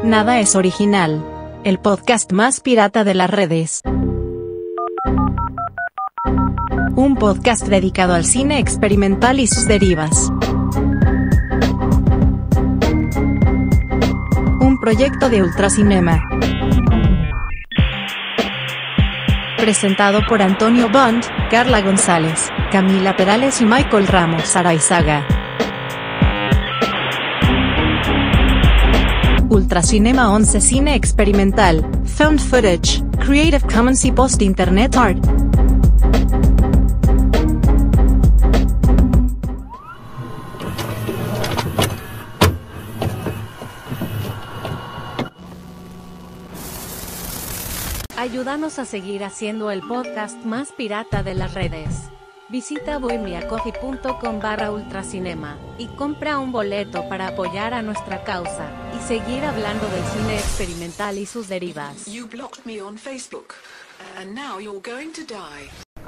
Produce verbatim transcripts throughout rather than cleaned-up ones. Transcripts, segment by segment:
Nada es original. El podcast más pirata de las redes. Un podcast dedicado al cine experimental y sus derivas. Un proyecto de Ultracinema. Presentado por Antonio Bond, Carla González, Camila Perales y Michael Ramos Araizaga. Ultracinema once Cine experimental, Found Footage, Creative Commons y Post-Internet Art. Ayúdanos a seguir haciendo el podcast más pirata de las redes. Visita bohemiacoffee.com barra ultracinema y compra un boleto para apoyar a nuestra causa y seguir hablando del cine experimental y sus derivas. You blocked me on Facebook, and now you're going to die.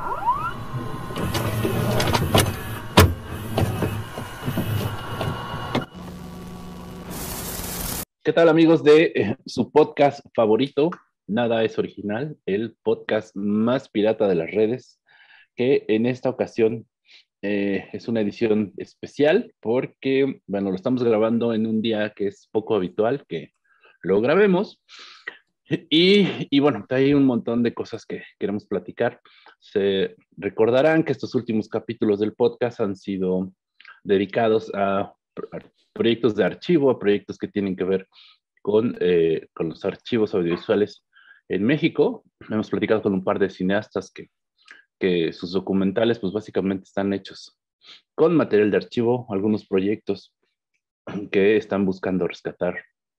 ¿Qué tal, amigos de eh, su podcast favorito? Nada es original, el podcast más pirata de las redes, que en esta ocasión eh, es una edición especial porque, bueno, lo estamos grabando en un día que es poco habitual que lo grabemos. Y, y bueno, hay un montón de cosas que queremos platicar. Se recordarán que estos últimos capítulos del podcast han sido dedicados a proyectos de archivo, a proyectos que tienen que ver con, eh, con los archivos audiovisuales en México. Hemos platicado con un par de cineastas que, que sus documentales pues básicamente están hechos con material de archivo, algunos proyectos que están buscando rescatar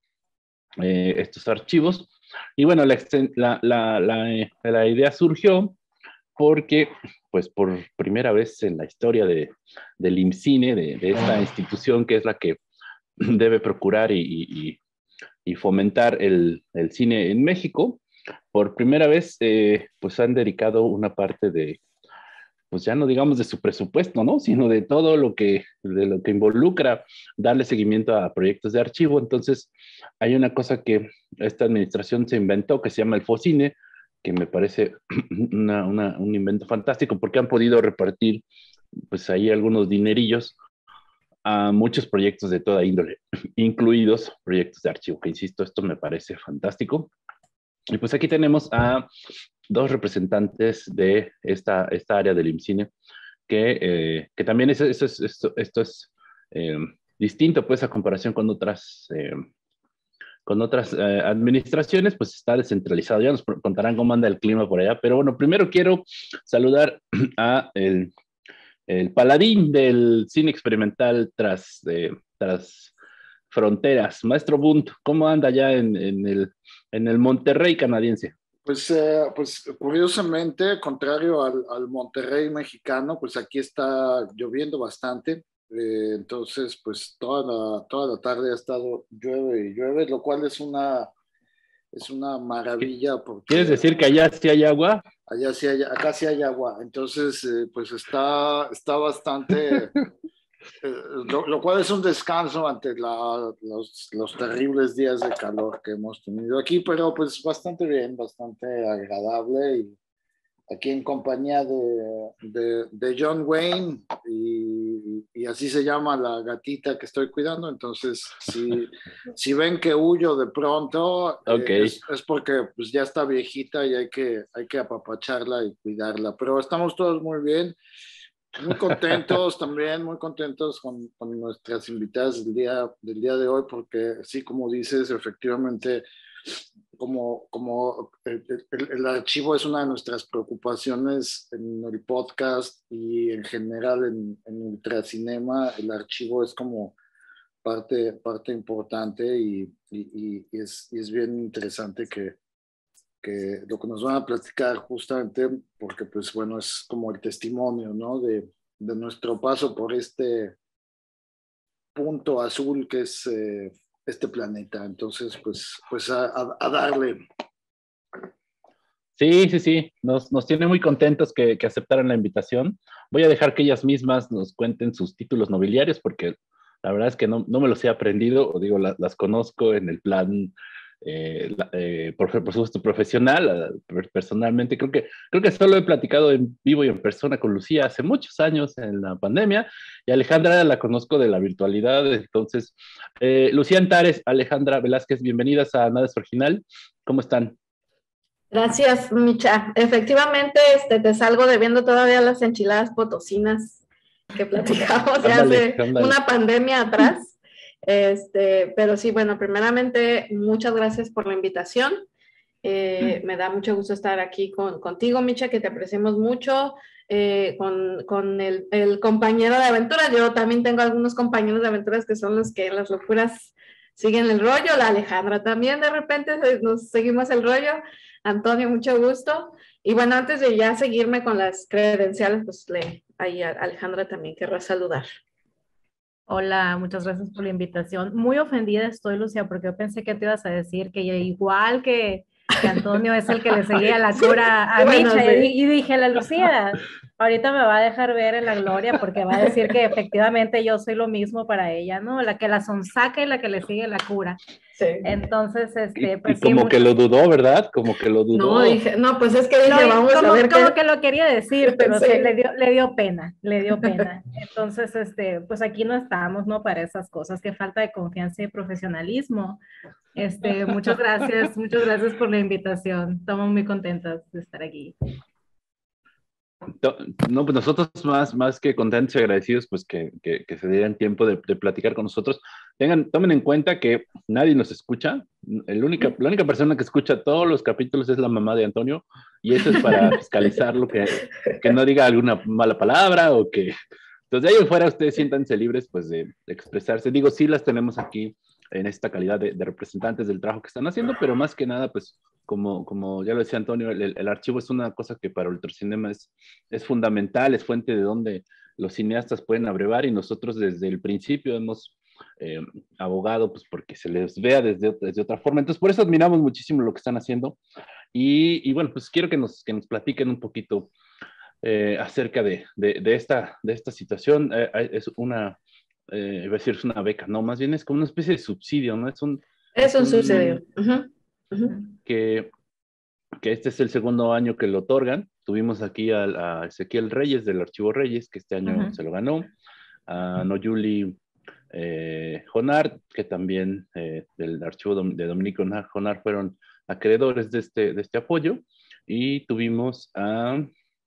eh, estos archivos. Y bueno, la, la, la, la, la idea surgió porque pues por primera vez en la historia de, del IMCINE, de, de esta institución que es la que debe procurar y, y, y fomentar el, el cine en México, por primera vez eh, pues han dedicado una parte de, pues ya no digamos de su presupuesto, ¿no? Sino de todo lo que, de lo que involucra darle seguimiento a proyectos de archivo. Entonces hay una cosa que esta administración se inventó que se llama el FOCINE, que me parece una, una, un invento fantástico porque han podido repartir pues ahí algunos dinerillos a muchos proyectos de toda índole, incluidos proyectos de archivo, que insisto, esto me parece fantástico. Y pues aquí tenemos a dos representantes de esta, esta área del IMCINE, que, eh, que también es, esto es, esto, esto es eh, distinto pues a comparación con otras, eh, con otras eh, administraciones, pues está descentralizado. Ya nos contarán cómo anda el clima por allá, pero bueno, primero quiero saludar a el, el paladín del cine experimental tras, eh, tras fronteras, Maestro Bunt. ¿Cómo anda ya en, en, el, en el Monterrey canadiense? Pues, eh, pues curiosamente, contrario al, al Monterrey mexicano, pues aquí está lloviendo bastante. Eh, entonces, pues toda la, toda la tarde ha estado llueve y llueve, lo cual es una, es una maravilla. Porque ¿Quieres decir que allá sí hay agua? Allá sí hay, acá sí hay agua. Entonces, eh, pues está, está bastante... Eh, lo, lo cual es un descanso ante la, los, los terribles días de calor que hemos tenido aquí, pero pues bastante bien, bastante agradable, y aquí en compañía de, de, de John Wayne, y, y así se llama la gatita que estoy cuidando. Entonces si, si ven que huyo de pronto, okay. eh, es, es porque pues ya está viejita y hay que, hay que apapacharla y cuidarla, pero estamos todos muy bien. Muy contentos también, muy contentos con, con nuestras invitadas del día, del día de hoy, porque sí, como dices, efectivamente, como, como el, el, el archivo es una de nuestras preocupaciones en el podcast y en general en, en Ultracinema. El archivo es como parte, parte importante, y, y, y, es, y es bien interesante que que lo que nos van a platicar, justamente porque pues bueno, es como el testimonio, ¿no? de, de nuestro paso por este punto azul que es eh, este planeta. Entonces pues, pues a, a, a darle. Sí, sí, sí, nos, nos tiene muy contentos que, que aceptaran la invitación. Voy a dejar que ellas mismas nos cuenten sus títulos nobiliarios porque la verdad es que no, no me los he aprendido, o digo, la, las conozco en el plan, eh, la, eh, por, por supuesto, profesional, personalmente. Creo que, creo que solo he platicado en vivo y en persona con Lucía hace muchos años en la pandemia, y Alejandra la conozco de la virtualidad. Entonces, eh, Lucía Antares, Alejandra Velázquez, bienvenidas a Nada es Original. ¿Cómo están? Gracias, Micha. Efectivamente, este, te salgo debiendo todavía las enchiladas potosinas que platicamos de Ándale, hace ándale. una pandemia atrás. Este, pero sí, bueno, primeramente, muchas gracias por la invitación. Eh, me da mucho gusto estar aquí con, contigo, Micha, que te apreciamos mucho, eh, con, con el, el compañero de aventuras. Yo también tengo algunos compañeros de aventuras que son los que en las locuras siguen el rollo. La Alejandra también, de repente nos seguimos el rollo. Antonio, mucho gusto. Y bueno, antes de ya seguirme con las credenciales, pues le, ahí a Alejandra también querrá saludar. Hola, muchas gracias por la invitación. Muy ofendida estoy, Lucía, porque yo pensé que te ibas a decir que igual que, que Antonio es el que le seguía la cura a Bueno, Micha, sí. y, y dije, la Lucía, ahorita me va a dejar ver en la gloria porque va a decir que efectivamente yo soy lo mismo para ella, ¿no? La que la sonsaca y la que le sigue la cura. Sí. Entonces, este, Y, pues y como sí, que mucho... lo dudó, ¿verdad? Como que lo dudó. No, dije, no, pues es que dije, No, vamos como, a ver como qué... que lo quería decir, pero Sí. sí, le dio, le dio pena, le dio pena. Entonces, este, pues aquí no estamos, ¿no? Para esas cosas, que falta de confianza y profesionalismo. Este, muchas gracias, muchas gracias por la invitación. Estamos muy contentas de estar aquí. No, pues nosotros más, más que contentos y agradecidos, pues que, que, que se dieran tiempo de, de platicar con nosotros. Tengan, tomen en cuenta que nadie nos escucha. El única, la única persona que escucha todos los capítulos es la mamá de Antonio, y eso es para fiscalizar lo que, que no diga alguna mala palabra o que... Entonces, de ahí en fuera, ustedes siéntanse libres, pues, de, de expresarse. Digo, sí las tenemos aquí en esta calidad de, de representantes del trabajo que están haciendo, pero más que nada, pues, como, como ya lo decía Antonio, el, el archivo es una cosa que para Ultracinema es, es fundamental, es fuente de donde los cineastas pueden abrevar, y nosotros desde el principio hemos eh, abogado pues porque se les vea desde, desde otra forma. Entonces, por eso admiramos muchísimo lo que están haciendo, y, y bueno, pues quiero que nos, que nos platiquen un poquito eh, acerca de, de, de, esta, de esta situación. Eh, es una, eh, iba a decir, es una beca, no, más bien es como una especie de subsidio, ¿no? Es un... Es un subsidio. Uh-huh. Uh-huh. Que, que este es el segundo año que lo otorgan. Tuvimos aquí a, a Ezequiel Reyes del Archivo Reyes, que este año uh-huh. se lo ganó, a Noyuli eh, Jonar, que también eh, del Archivo de Dominico Jonar fueron acreedores de este, de este apoyo, y tuvimos a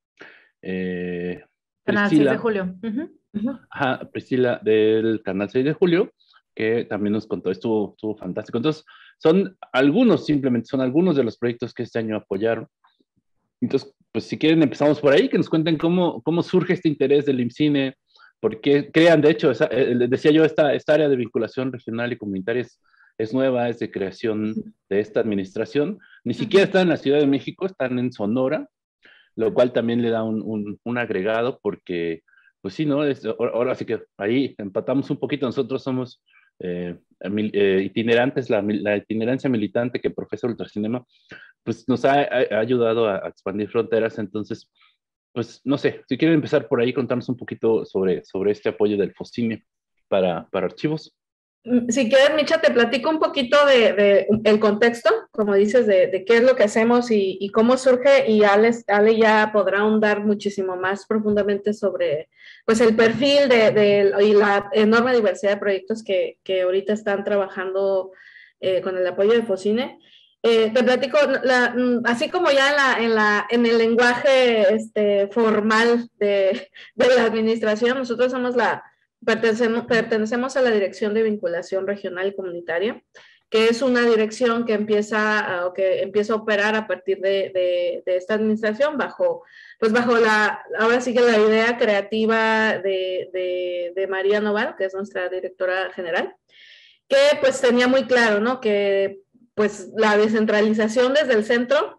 eh, Canal Priscila, seis de julio. Uh-huh. Uh-huh. Ajá, Priscila del Canal seis de julio, que también nos contó, estuvo, estuvo fantástico. Entonces, son algunos, simplemente son algunos de los proyectos que este año apoyaron. Entonces, pues si quieren empezamos por ahí, que nos cuenten cómo, cómo surge este interés del IMCINE, por qué crean, de hecho, esa, eh, decía yo, esta, esta área de vinculación regional y comunitaria es, es nueva, es de creación de esta administración. Ni siquiera está en la Ciudad de México, están en Sonora, lo cual también le da un, un, un agregado, porque, pues sí, ¿no? Es, ahora sí que ahí empatamos un poquito. Nosotros somos eh, eh, itinerantes, la, la itinerancia militante que profesa Ultracinema, pues nos ha, ha ayudado a, a expandir fronteras. Entonces, pues no sé, si quieren empezar por ahí, contarnos un poquito sobre, sobre este apoyo del FOCIME para, para archivos. Si quieres, Micha, te platico un poquito de, de el contexto, como dices, de, de qué es lo que hacemos y, y cómo surge, y Ale, Ale ya podrá ahondar muchísimo más profundamente sobre pues, el perfil de, de, y la enorme diversidad de proyectos que, que ahorita están trabajando eh, con el apoyo de FOCINE. Eh, te platico, la, así como ya en, la, en, la, en el lenguaje este, formal de, de la administración, nosotros somos la... Pertenecemos, pertenecemos a la Dirección de Vinculación Regional y Comunitaria, que es una dirección que empieza, uh, que empieza a operar a partir de, de, de esta administración bajo, pues bajo la, ahora sí que la idea creativa de, de, de María Noval, que es nuestra directora general, que pues tenía muy claro, ¿no? Que pues la descentralización desde el centro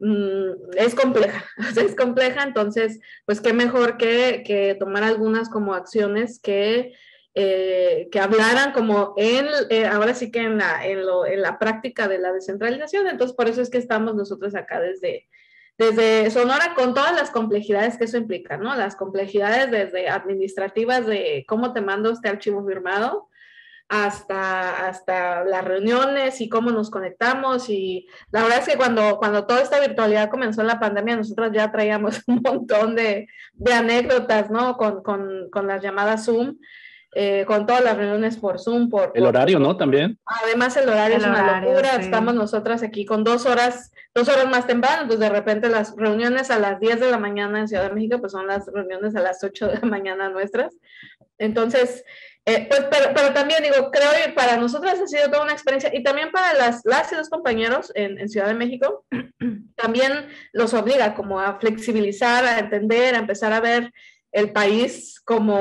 es compleja, o sea, es compleja, entonces, pues qué mejor que, que tomar algunas como acciones que, eh, que hablaran como en, eh, ahora sí que en la, en, lo, en la práctica de la descentralización. Entonces por eso es que estamos nosotros acá desde, desde Sonora, con todas las complejidades que eso implica, ¿no? Las complejidades desde administrativas de cómo te mando este archivo firmado, hasta, hasta las reuniones y cómo nos conectamos. Y la verdad es que cuando, cuando toda esta virtualidad comenzó en la pandemia, nosotros ya traíamos un montón de, de anécdotas, ¿no? Con, con, con las llamadas Zoom. Eh, con todas las reuniones por Zoom. Por, el por, horario, ¿no? También. Además, el horario el es una horario, locura. Sí. Estamos nosotras aquí con dos horas, dos horas más temprano, pues de repente las reuniones a las diez de la mañana en Ciudad de México, pues son las reuniones a las ocho de la mañana nuestras. Entonces, eh, pues, pero, pero también digo, creo que para nosotras ha sido toda una experiencia, y también para las, las y los compañeros en, en Ciudad de México, también los obliga como a flexibilizar, a entender, a empezar a ver el país como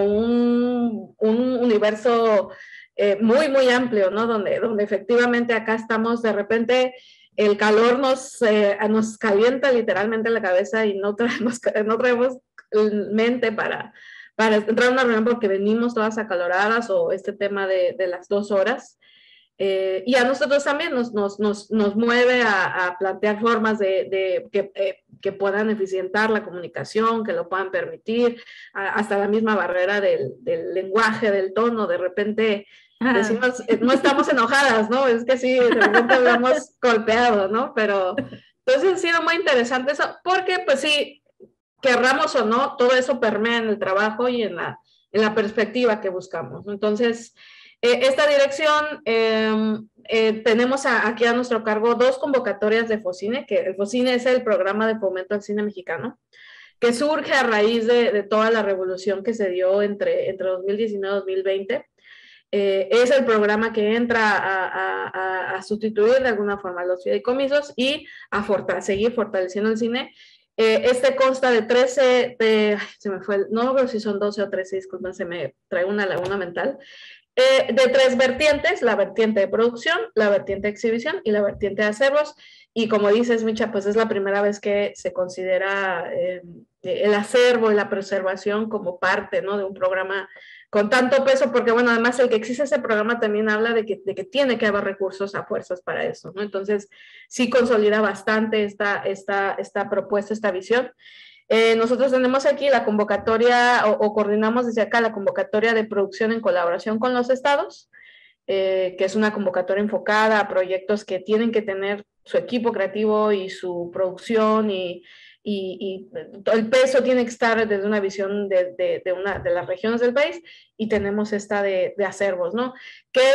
un, un universo eh, muy, muy amplio, ¿no? Donde, donde efectivamente acá estamos, de repente el calor nos, eh, nos calienta literalmente la cabeza y no traemos, no traemos mente para, para entrar a una reunión porque venimos todas acaloradas, o este tema de, de las dos horas. Eh, y a nosotros también nos, nos, nos, nos mueve a, a plantear formas de, de que, eh, que puedan eficientar la comunicación, que lo puedan permitir, a, hasta la misma barrera del, del lenguaje, del tono. De repente decimos, eh, no estamos enojadas, ¿no? Es que sí, de repente hablamos golpeado, ¿no? Pero entonces ha sido muy interesante eso, porque pues sí, querramos o no, todo eso permea en el trabajo y en la, en la perspectiva que buscamos. Entonces, Eh, esta dirección, eh, eh, tenemos a, aquí a nuestro cargo dos convocatorias de FOCINE, que el FOCINE es el programa de fomento al cine mexicano, que surge a raíz de, de toda la revolución que se dio entre, entre dos mil diecinueve y dos mil veinte. Eh, es el programa que entra a, a, a sustituir de alguna forma los fideicomisos y a fortale- seguir fortaleciendo el cine. Eh, este consta de trece, de, ay, se me fue, el, no creo si son doce o trece, disculpen, se me trae una laguna mental. Eh, de tres vertientes: la vertiente de producción, la vertiente de exhibición y la vertiente de acervos. Y como dices, Micha, pues es la primera vez que se considera eh, el acervo y la preservación como parte, ¿no?, de un programa con tanto peso, porque bueno, además el que existe ese programa también habla de que, de que tiene que haber recursos a fuerzas para eso, ¿no? Entonces sí consolida bastante esta, esta, esta propuesta, esta visión. Eh, nosotros tenemos aquí la convocatoria, o, o coordinamos desde acá la convocatoria de producción en colaboración con los estados, eh, que es una convocatoria enfocada a proyectos que tienen que tener su equipo creativo y su producción, y, y, y el peso tiene que estar desde una visión de, de, de, una, de las regiones del país, y tenemos esta de, de acervos, ¿no? Que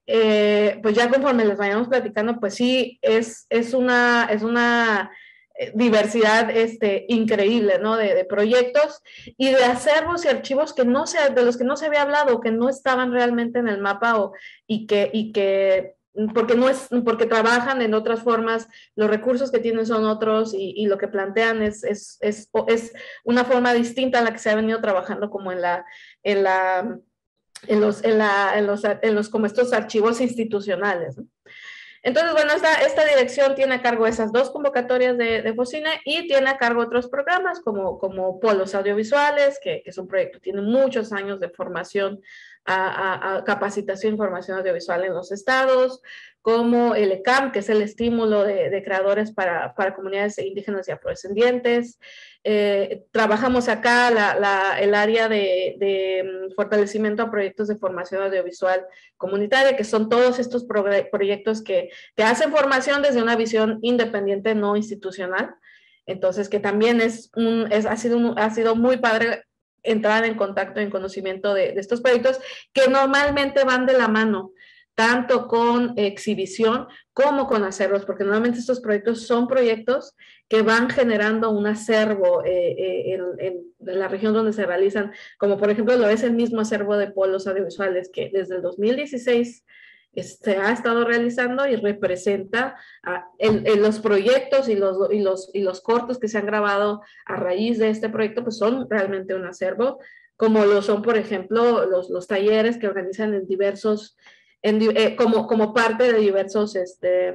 eh, pues ya conforme les vayamos platicando, pues sí, es, es una... Es una diversidad este, increíble, ¿no? De, de proyectos y de acervos y archivos que no se, de los que no se había hablado, que no estaban realmente en el mapa, o, y, que, y que porque no es, porque trabajan en otras formas, los recursos que tienen son otros, y, y lo que plantean es, es, es, es una forma distinta a la que se ha venido trabajando como en la, en la, en los, en la, en los, en los como estos archivos institucionales, ¿no? Entonces, bueno, esta, esta dirección tiene a cargo esas dos convocatorias de, de FOCINE, y tiene a cargo otros programas como, como Polos Audiovisuales, que, que es un proyecto, tiene muchos años de formación a, a, a capacitación y formación audiovisual en los estados, como el E C A M, que es el estímulo de, de creadores para, para comunidades indígenas y afrodescendientes. Eh, trabajamos acá la, la, el área de, de fortalecimiento a proyectos de formación audiovisual comunitaria, que son todos estos pro, proyectos que, que hacen formación desde una visión independiente, no institucional. Entonces, que también es un, es, ha, sido un, ha sido muy padre entrar en contacto, en conocimiento de, de estos proyectos, que normalmente van de la mano, tanto con exhibición como con acervos, porque normalmente estos proyectos son proyectos que van generando un acervo eh, eh, en, en, en la región donde se realizan, como por ejemplo lo es el mismo acervo de Polos Audiovisuales, que desde el dos mil dieciséis se ha estado realizando y representa a, en, en los proyectos y los, y, los, y los cortos que se han grabado a raíz de este proyecto, pues son realmente un acervo, como lo son, por ejemplo, los, los talleres que organizan en diversos, en, eh, como, como parte de diversos este,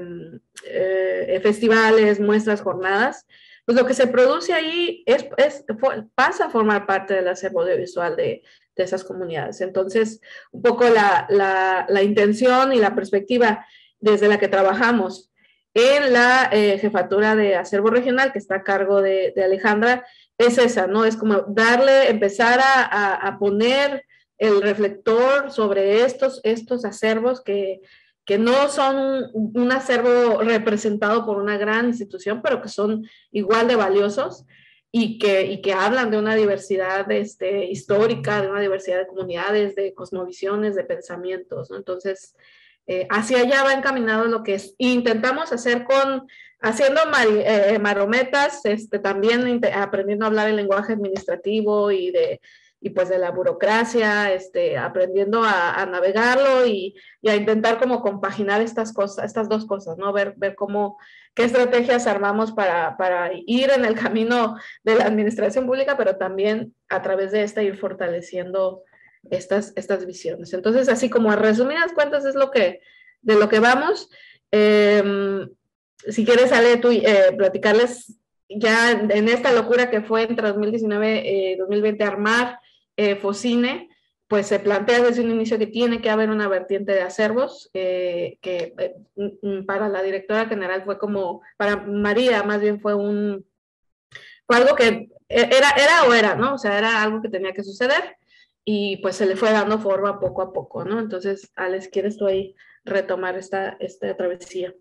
eh, festivales, muestras, jornadas. Pues lo que se produce ahí es, es, pasa a formar parte del acervo audiovisual de, de esas comunidades. Entonces, un poco la, la, la intención y la perspectiva desde la que trabajamos en la eh, jefatura de acervo regional, que está a cargo de, de Alejandra, es esa, ¿no? Es como darle, empezar a, a, a poner el reflector sobre estos, estos acervos que, que no son un, un acervo representado por una gran institución, pero que son igual de valiosos y que, y que hablan de una diversidad este, histórica, de una diversidad de comunidades, de cosmovisiones, de pensamientos, ¿no? Entonces, eh, hacia allá va encaminado lo que es, intentamos hacer con, haciendo mar, eh, marometas, este, también aprendiendo a hablar el lenguaje administrativo y de, y pues de la burocracia, este, aprendiendo a, a navegarlo y, y a intentar como compaginar estas cosas, estas dos cosas, ¿no? Ver, ver cómo, qué estrategias armamos para, para ir en el camino de la administración pública, pero también a través de esta ir fortaleciendo estas, estas visiones. Entonces, así como a resumidas cuentas es lo que, de lo que vamos. Eh, si quieres, Ale, tú eh, platicarles ya en esta locura que fue entre dos mil diecinueve y eh, dos mil veinte armar eh, Focine, pues se plantea desde un inicio que tiene que haber una vertiente de acervos, eh, que eh, para la directora general fue como, para María más bien fue un, fue algo que era, era o era, ¿no? O sea, era algo que tenía que suceder y pues se le fue dando forma poco a poco, ¿no? Entonces, Alex, ¿quieres tú ahí retomar esta, esta travesía?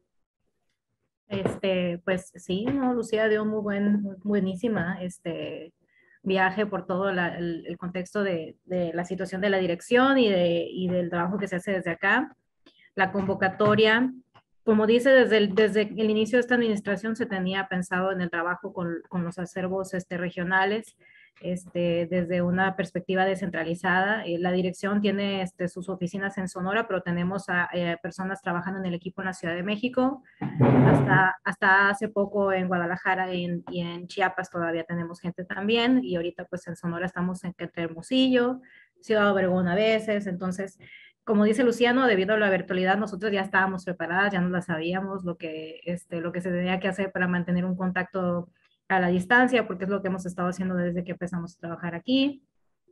Este, pues sí, no, Lucía dio muy buen, buenísima, este, viaje por todo la, el, el, contexto de, de la situación de la dirección y, de, y del trabajo que se hace desde acá. La convocatoria, como dice, desde el, desde el inicio de esta administración se tenía pensado en el trabajo con, con los acervos este, regionales, este, desde una perspectiva descentralizada. Eh, la dirección tiene este, sus oficinas en Sonora, pero tenemos a eh, personas trabajando en el equipo en la Ciudad de México. Hasta, hasta hace poco en Guadalajara y en, y en Chiapas todavía tenemos gente también, y ahorita pues en Sonora estamos en Hermosillo, Ciudad Obregón a veces. Entonces, como dice Luciano, debido a la virtualidad nosotros ya estábamos preparadas, ya no la sabíamos lo que, este, lo que se tenía que hacer para mantener un contacto a la distancia, porque es lo que hemos estado haciendo desde que empezamos a trabajar aquí.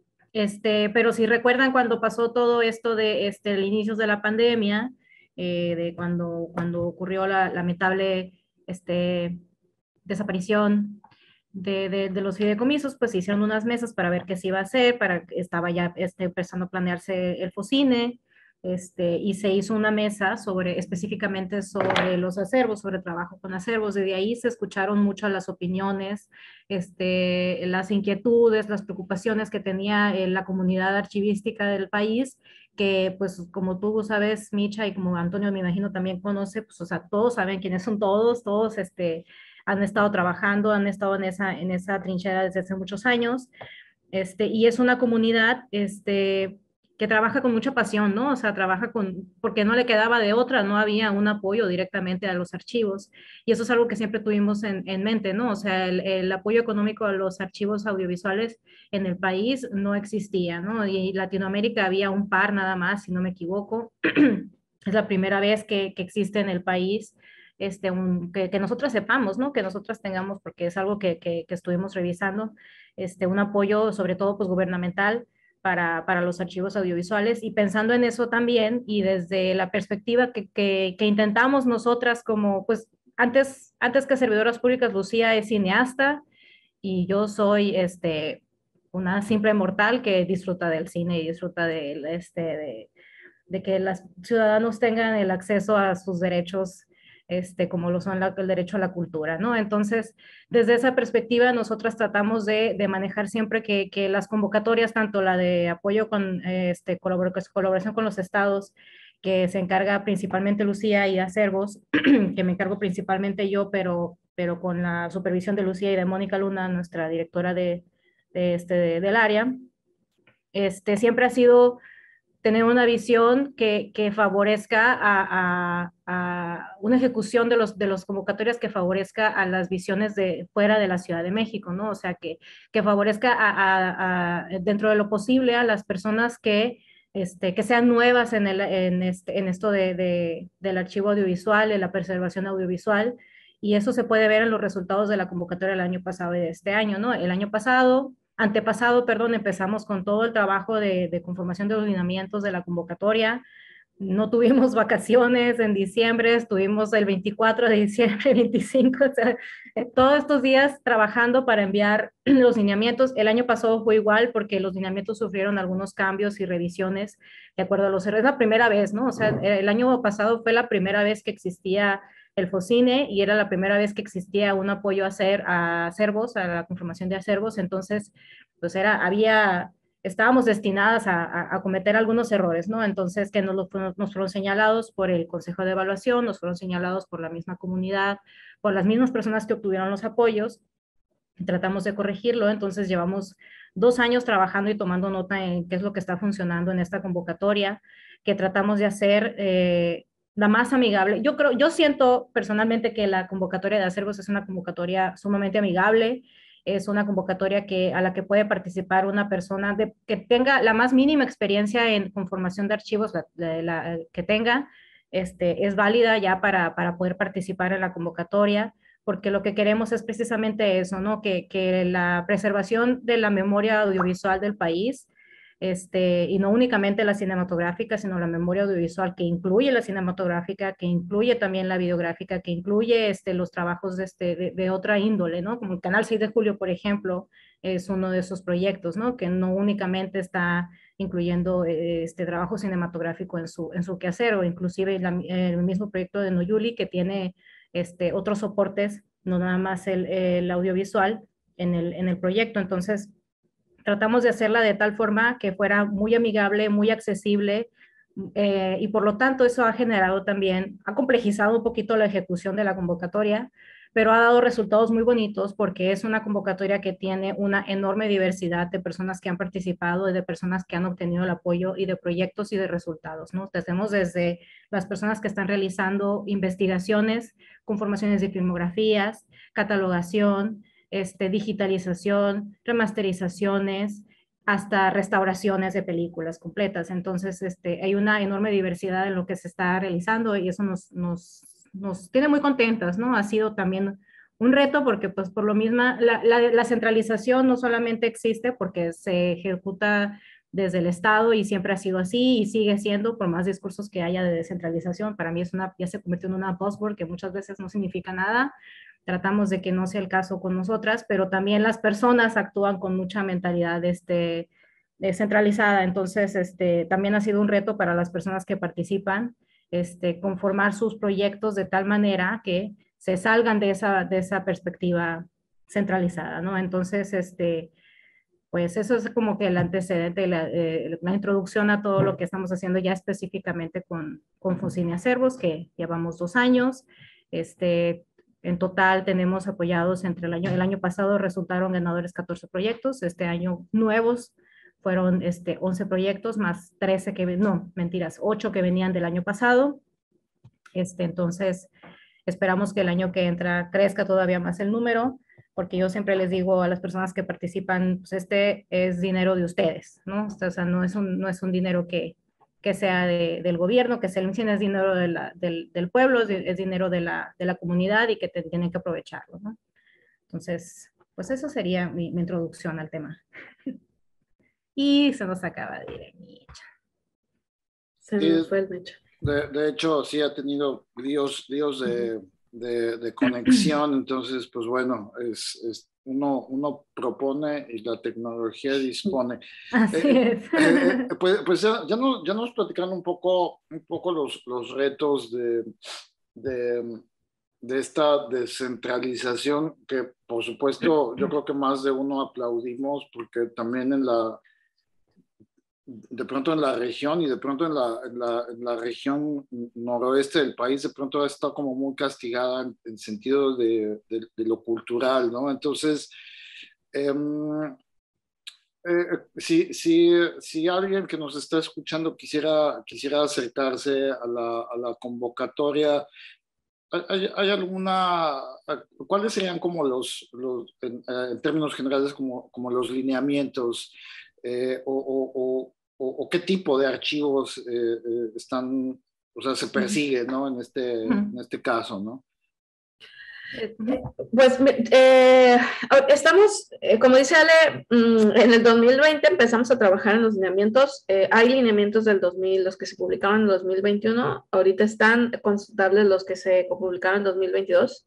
Este, pero si recuerdan cuando pasó todo esto de este, el inicio de la pandemia, eh, de cuando, cuando ocurrió la lamentable este, desaparición de, de, de los fideicomisos, pues se hicieron unas mesas para ver qué se iba a hacer, para que estaba ya este, empezando a planearse el Focine, este, y se hizo una mesa sobre, específicamente sobre los acervos, sobre trabajo con acervos. Desde ahí se escucharon mucho las opiniones, este, las inquietudes, las preocupaciones que tenía eh, la comunidad archivística del país, que pues como tú sabes, Micha, y como Antonio me imagino también conoce, pues o sea, todos saben quiénes son todos, todos este, han estado trabajando, han estado en esa, en esa trinchera desde hace muchos años, este, y es una comunidad este, que trabaja con mucha pasión, ¿no? O sea, trabaja con, porque no le quedaba de otra, no había un apoyo directamente a los archivos, y eso es algo que siempre tuvimos en, en mente, ¿no? O sea, el, el apoyo económico a los archivos audiovisuales en el país no existía, ¿no? Y en Latinoamérica había un par nada más, si no me equivoco. Es la primera vez que, que existe en el país este, un, que, que nosotras sepamos, ¿no? Que nosotras tengamos, porque es algo que, que, que estuvimos revisando, este, un apoyo sobre todo pues gubernamental para, para los archivos audiovisuales, y pensando en eso también y desde la perspectiva que, que, que intentamos nosotras como, pues antes, antes que servidoras públicas, Lucía es cineasta y yo soy este, una simple mortal que disfruta del cine y disfruta de, este, de, de que los ciudadanos tengan el acceso a sus derechos este, como lo son la, el derecho a la cultura, ¿no? Entonces, desde esa perspectiva, nosotras tratamos de, de manejar siempre que, que, las convocatorias, tanto la de apoyo con este, colaboración con los estados, que se encarga principalmente Lucía, y acervos, que me encargo principalmente yo, pero, pero con la supervisión de Lucía y de Mónica Luna, nuestra directora de, de este, de, del área, este, siempre ha sido tener una visión que, que favorezca a, a, a, una ejecución de los, de los convocatorias que favorezca a las visiones de fuera de la Ciudad de México, ¿no? O sea, que, que favorezca a, a, a, dentro de lo posible a las personas que, este, que sean nuevas en, el, en, este, en esto de, de, del archivo audiovisual, de la preservación audiovisual, y eso se puede ver en los resultados de la convocatoria del año pasado y de este año, ¿no? El año pasado... antepasado, perdón, empezamos con todo el trabajo de, de conformación de los lineamientos de la convocatoria, no tuvimos vacaciones en diciembre, estuvimos el veinticuatro de diciembre, veinticinco, o sea, todos estos días trabajando para enviar los lineamientos. El año pasado fue igual porque los lineamientos sufrieron algunos cambios y revisiones de acuerdo a los errores. Es la primera vez, ¿no? O sea, el año pasado fue la primera vez que existía el FOCINE y era la primera vez que existía un apoyo a, hacer, a acervos, a la conformación de acervos. Entonces, pues era, había... estábamos destinadas a, a, a, cometer algunos errores, ¿no? Entonces, que nos, lo, nos fueron señalados por el Consejo de Evaluación, nos fueron señalados por la misma comunidad, por las mismas personas que obtuvieron los apoyos, y tratamos de corregirlo. Entonces, llevamos dos años trabajando y tomando nota en qué es lo que está funcionando en esta convocatoria, que tratamos de hacer eh, la más amigable. Yo creo, yo siento personalmente que la convocatoria de acervos es una convocatoria sumamente amigable, es una convocatoria que, a la que puede participar una persona de, que tenga la más mínima experiencia en conformación de archivos, la, la, la, que tenga, este, es válida ya para, para poder participar en la convocatoria, porque lo que queremos es precisamente eso, ¿no? Que, que la preservación de la memoria audiovisual del país, este, y no únicamente la cinematográfica, sino la memoria audiovisual que incluye la cinematográfica, que incluye también la videográfica, que incluye este, los trabajos de, este, de, de otra índole, ¿no? Como el Canal seis de Julio, por ejemplo, es uno de esos proyectos, ¿no? Que no únicamente está incluyendo este trabajo cinematográfico en su, en su quehacer, o inclusive la, el mismo proyecto de Noyuli, que tiene este, otros soportes, no nada más el, el audiovisual en el, en el proyecto. Entonces, tratamos de hacerla de tal forma que fuera muy amigable, muy accesible, eh, y por lo tanto eso ha generado también, ha complejizado un poquito la ejecución de la convocatoria, pero ha dado resultados muy bonitos porque es una convocatoria que tiene una enorme diversidad de personas que han participado y de personas que han obtenido el apoyo y de proyectos y de resultados, ¿no? Tenemos desde las personas que están realizando investigaciones, conformaciones de filmografías, catalogación, Este, digitalización, remasterizaciones, hasta restauraciones de películas completas. Entonces, este, hay una enorme diversidad en lo que se está realizando y eso nos, nos, nos tiene muy contentas, ¿no? Ha sido también un reto porque, pues, por lo mismo, la, la, la centralización no solamente existe porque se ejecuta desde el Estado y siempre ha sido así y sigue siendo por más discursos que haya de descentralización. Para mí es una, ya se convirtió en una buzzword que muchas veces no significa nada. Tratamos de que no sea el caso con nosotras, pero también las personas actúan con mucha mentalidad este, descentralizada. Entonces, este, también ha sido un reto para las personas que participan, este, conformar sus proyectos de tal manera que se salgan de esa, de esa perspectiva centralizada, ¿no? Entonces, este, pues eso es como que el antecedente, la, eh, la introducción a todo lo que estamos haciendo ya específicamente con, con FOCINE Acervos, que llevamos dos años. Este, en total tenemos apoyados entre el año, el año pasado resultaron ganadores catorce proyectos, este año nuevos fueron este, once proyectos más trece que, no, mentiras, ocho que venían del año pasado. Este, entonces, esperamos que el año que entra crezca todavía más el número, porque yo siempre les digo a las personas que participan, pues este es dinero de ustedes, ¿no? O sea, no es un, no es un dinero que, que sea de, del gobierno, que se le es dinero de la, del, del pueblo, es, es dinero de la, de la comunidad y que te, tienen que aprovecharlo, ¿no? Entonces, pues eso sería mi, mi introducción al tema. Y se nos acaba de ir el Micha. Se nos fue el Micha. De, de hecho, sí ha tenido líos, líos de, de, de conexión, entonces, pues bueno, es, es uno, uno propone y la tecnología dispone. Así eh, es. Eh, pues pues ya, ya, nos, ya nos platicaron un poco, un poco los, los retos de, de, de esta descentralización que, por supuesto, yo creo que más de uno aplaudimos porque también en la de pronto en la región y de pronto en la, en la, en la región noroeste del país, de pronto está como muy castigada en, en sentido de, de, de lo cultural, ¿no? Entonces, eh, eh, si, si, si alguien que nos está escuchando quisiera, quisiera acercarse a la, a la convocatoria, ¿hay, hay alguna, cuáles serían como los, los en, en términos generales, como, como los lineamientos eh, o, o, o O, o qué tipo de archivos eh, eh, están, o sea, se persigue, ¿no? En este, en este caso, ¿no? Pues eh, estamos, eh, como dice Ale, en el dos mil veinte empezamos a trabajar en los lineamientos. Eh, hay lineamientos del dos mil, los que se publicaron en el dos mil veintiuno. Ahorita están consultables los que se publicaron en dos mil veintidós.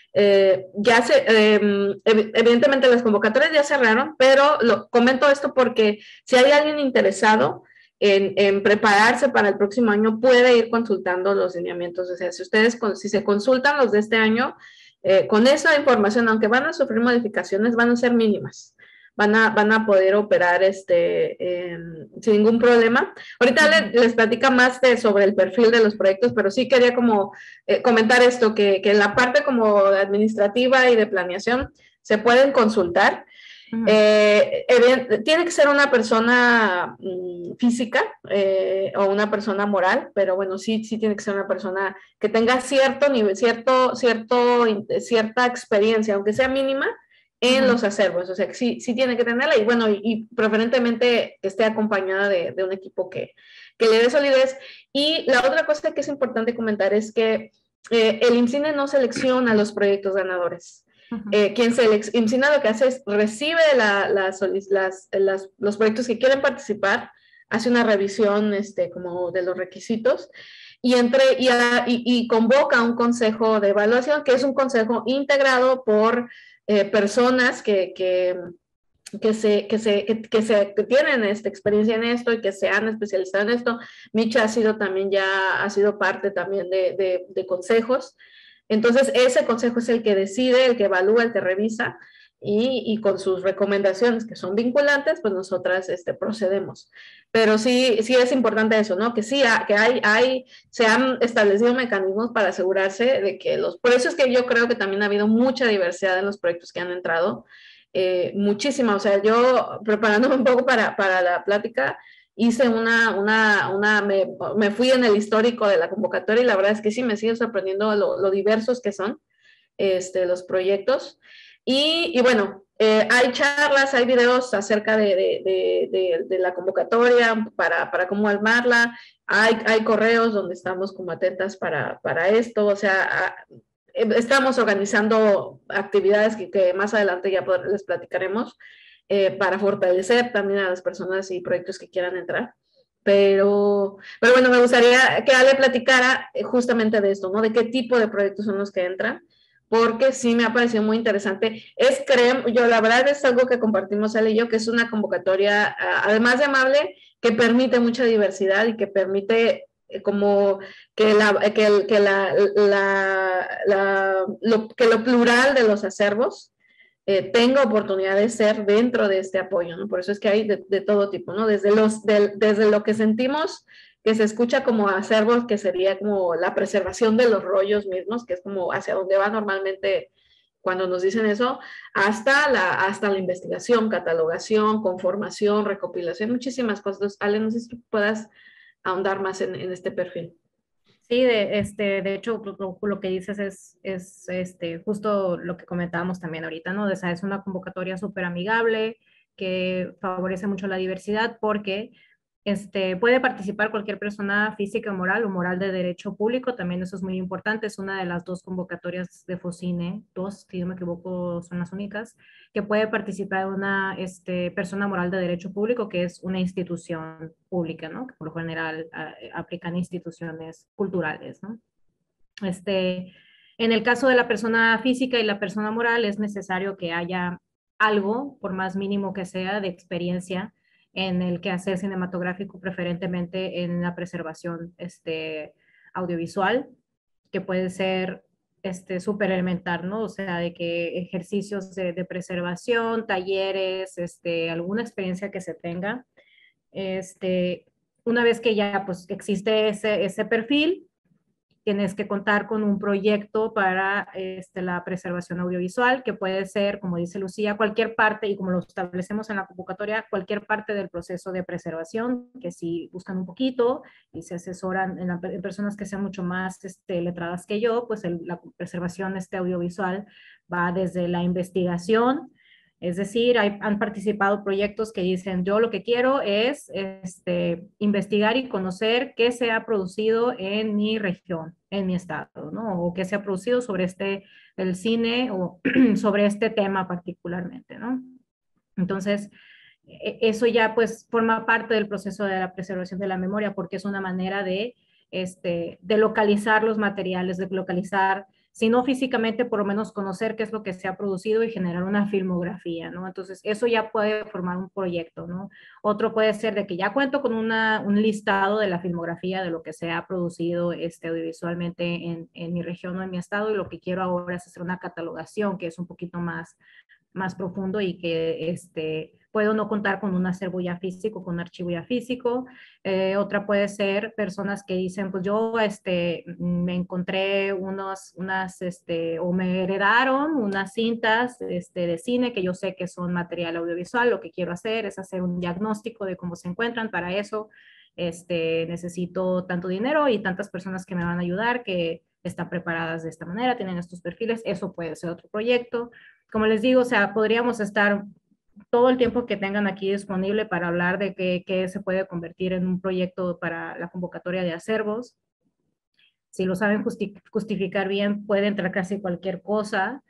Eh, ya se, eh, evidentemente las convocatorias ya cerraron, pero lo, comento esto porque si hay alguien interesado en, en prepararse para el próximo año, puede ir consultando los lineamientos. O sea, si ustedes, si se consultan los de este año, Eh, con esa información, aunque van a sufrir modificaciones, van a ser mínimas. Van a, van a poder operar este, eh, sin ningún problema. Ahorita les, les platica más de, sobre el perfil de los proyectos, pero sí quería como eh, comentar esto, que, que en la parte como administrativa y de planeación se pueden consultar. Uh-huh. eh, eh, tiene que ser una persona mm, física eh, o una persona moral, pero bueno, sí, sí tiene que ser una persona que tenga cierto nivel, cierto, cierto, cierta experiencia, aunque sea mínima, en uh-huh. los acervos. O sea, que sí, sí tiene que tenerla y bueno, y, y preferentemente que esté acompañada de, de un equipo que, que le dé solidez. Y la otra cosa que es importante comentar es que eh, el IMCINE no selecciona los proyectos ganadores. Uh-huh. Eh, quien se IMCINE lo que hace es recibe la, la, las, las, los proyectos que quieren participar, hace una revisión este, como de los requisitos y, entre, y, a, y, y convoca un consejo de evaluación, que es un consejo integrado por eh, personas que, que, que, se, que, se, que, que, se, que tienen esta experiencia en esto y que se han especializado en esto. Micha ha sido también ya, ha sido parte también de, de, de consejos. Entonces, ese consejo es el que decide, el que evalúa, el que revisa, y, y con sus recomendaciones que son vinculantes, pues nosotras este, procedemos. Pero sí, sí es importante eso, ¿no? Que sí, que hay, hay, se han establecido mecanismos para asegurarse de que los... Por eso es que yo creo que también ha habido mucha diversidad en los proyectos que han entrado, eh, muchísima. O sea, yo preparándome un poco para, para la plática, hice una, una, una me, me fui en el histórico de la convocatoria y la verdad es que sí me sigue sorprendiendo lo, lo diversos que son este, los proyectos. Y, y bueno, eh, hay charlas, hay videos acerca de, de, de, de, de la convocatoria para, para cómo armarla, hay, hay correos donde estamos como atentas para, para esto, o sea, a, estamos organizando actividades que, que más adelante ya les platicaremos, Eh, para fortalecer también a las personas y proyectos que quieran entrar. Pero, pero bueno, me gustaría que Ale platicara justamente de esto, ¿no? De qué tipo de proyectos son los que entran, porque sí me ha parecido muy interesante. Es, creo, yo la verdad es algo que compartimos Ale y yo, que es una convocatoria, además de amable, que permite mucha diversidad y que permite como que, la, que, que, la, la, la, lo, que lo plural de los acervos Eh, tenga oportunidad de ser dentro de este apoyo, ¿no? Por eso es que hay de, de todo tipo, ¿no? Desde, los, de, desde lo que sentimos que se escucha como acervos, que sería como la preservación de los rollos mismos, que es como hacia donde va normalmente cuando nos dicen eso, hasta la, hasta la investigación, catalogación, conformación, recopilación, muchísimas cosas. Ale, no sé si puedas ahondar más en, en este perfil. Sí, de, este, de hecho, lo, lo que dices es, es este, justo lo que comentábamos también ahorita, ¿no? O sea, es una convocatoria súper amigable que favorece mucho la diversidad porque este, puede participar cualquier persona física o moral o moral de derecho público, también eso es muy importante, es una de las dos convocatorias de FOCINE, dos, si no me equivoco, son las únicas, que puede participar una este, persona moral de derecho público, que es una institución pública, ¿no? Que por lo general a, aplican instituciones culturales, ¿no? Este, en el caso de la persona física y la persona moral es necesario que haya algo, por más mínimo que sea, de experiencia en el quehacer cinematográfico, preferentemente en la preservación este, audiovisual, que puede ser este, súper elemental, ¿no? O sea, de que ejercicios de, de preservación, talleres, este, alguna experiencia que se tenga. Este, una vez que ya pues, existe ese, ese perfil, tienes que contar con un proyecto para este, la preservación audiovisual, que puede ser, como dice Lucía, cualquier parte, y como lo establecemos en la convocatoria, cualquier parte del proceso de preservación, que si buscan un poquito y se asesoran en, la, en personas que sean mucho más este, letradas que yo, pues el, la preservación este, audiovisual va desde la investigación, Es decir, hay, han participado proyectos que dicen, yo lo que quiero es este, investigar y conocer qué se ha producido en mi región, en mi estado, ¿no? O qué se ha producido sobre este, el cine o sobre este tema particularmente, ¿no? Entonces, eso ya pues forma parte del proceso de la preservación de la memoria porque es una manera de, este, de localizar los materiales, de localizar, si no físicamente, por lo menos conocer qué es lo que se ha producido y generar una filmografía, ¿no? Entonces, eso ya puede formar un proyecto, ¿no? Otro puede ser de que ya cuento con una, un listado de la filmografía de lo que se ha producido este, audiovisualmente en, en mi región o en mi estado y lo que quiero ahora es hacer una catalogación que es un poquito más más profundo y que este, puedo no contar con un acervo ya físico, con un archivo ya físico. Eh, otra puede ser personas que dicen, pues yo este, me encontré unos, unas, este, o me heredaron unas cintas este, de cine que yo sé que son material audiovisual. Lo que quiero hacer es hacer un diagnóstico de cómo se encuentran. Para eso este, necesito tanto dinero y tantas personas que me van a ayudar, que están preparadas de esta manera, tienen estos perfiles. Eso puede ser otro proyecto. Como les digo, o sea, podríamos estar todo el tiempo que tengan aquí disponible para hablar de qué, qué se puede convertir en un proyecto para la convocatoria de acervos. Si lo saben justi justificar bien, puede entrar casi cualquier cosa,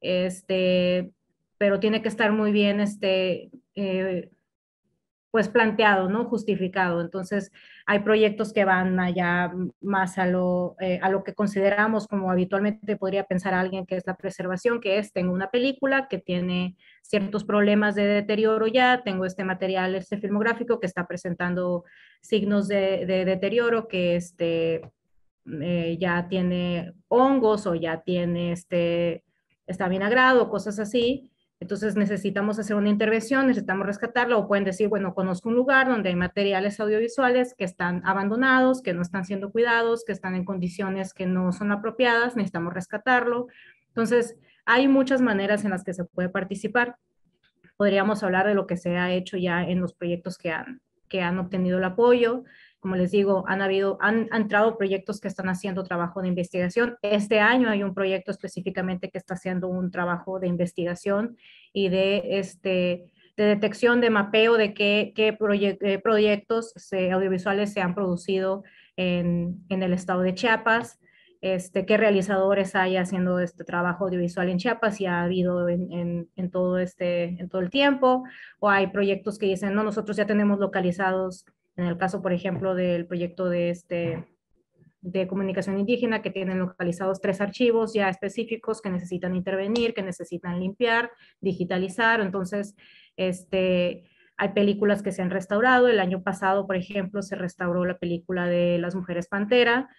este, pero tiene que estar muy bien este, eh, pues planteado, ¿no? Justificado. Entonces, hay proyectos que van allá más a lo, eh, a lo que consideramos como habitualmente podría pensar alguien que es la preservación, que es, tengo una película que tiene ciertos problemas de deterioro ya, tengo este material, este filmográfico que está presentando signos de, de deterioro, que este, eh, ya tiene hongos o ya tiene este, está vinagrado, cosas así. Entonces necesitamos hacer una intervención, necesitamos rescatarlo o pueden decir, bueno, conozco un lugar donde hay materiales audiovisuales que están abandonados, que no están siendo cuidados, que están en condiciones que no son apropiadas, necesitamos rescatarlo. Entonces, hay muchas maneras en las que se puede participar. Podríamos hablar de lo que se ha hecho ya en los proyectos que han, que han obtenido el apoyo. Como les digo, han, habido, han, han entrado proyectos que están haciendo trabajo de investigación. Este año hay un proyecto específicamente que está haciendo un trabajo de investigación y de, este, de detección, de mapeo de qué, qué proye eh, proyectos se, audiovisuales se han producido en, en el estado de Chiapas. Este, qué realizadores hay haciendo este trabajo audiovisual en Chiapas y ha habido en, en, en, todo este, en todo el tiempo, o hay proyectos que dicen, no, nosotros ya tenemos localizados, en el caso, por ejemplo, del proyecto de, este, de comunicación indígena, que tienen localizados tres archivos ya específicos que necesitan intervenir, que necesitan limpiar, digitalizar, entonces, este... Hay películas que se han restaurado. El año pasado, por ejemplo, se restauró la película de Las Mujeres Pantera,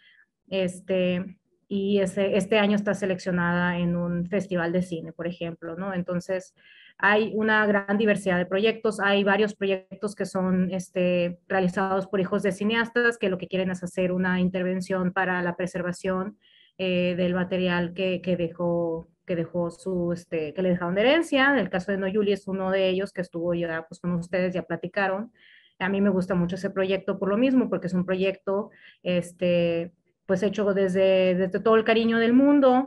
este, y ese, este año está seleccionada en un festival de cine, por ejemplo, ¿no? Entonces, hay una gran diversidad de proyectos, hay varios proyectos que son este, realizados por hijos de cineastas que lo que quieren es hacer una intervención para la preservación eh, del material que, que dejó que dejó su, este, que le dejaron de herencia. En el caso de Noyuli es uno de ellos que estuvo ya pues con ustedes, ya platicaron. A mí me gusta mucho ese proyecto por lo mismo, porque es un proyecto, este, pues hecho desde, desde todo el cariño del mundo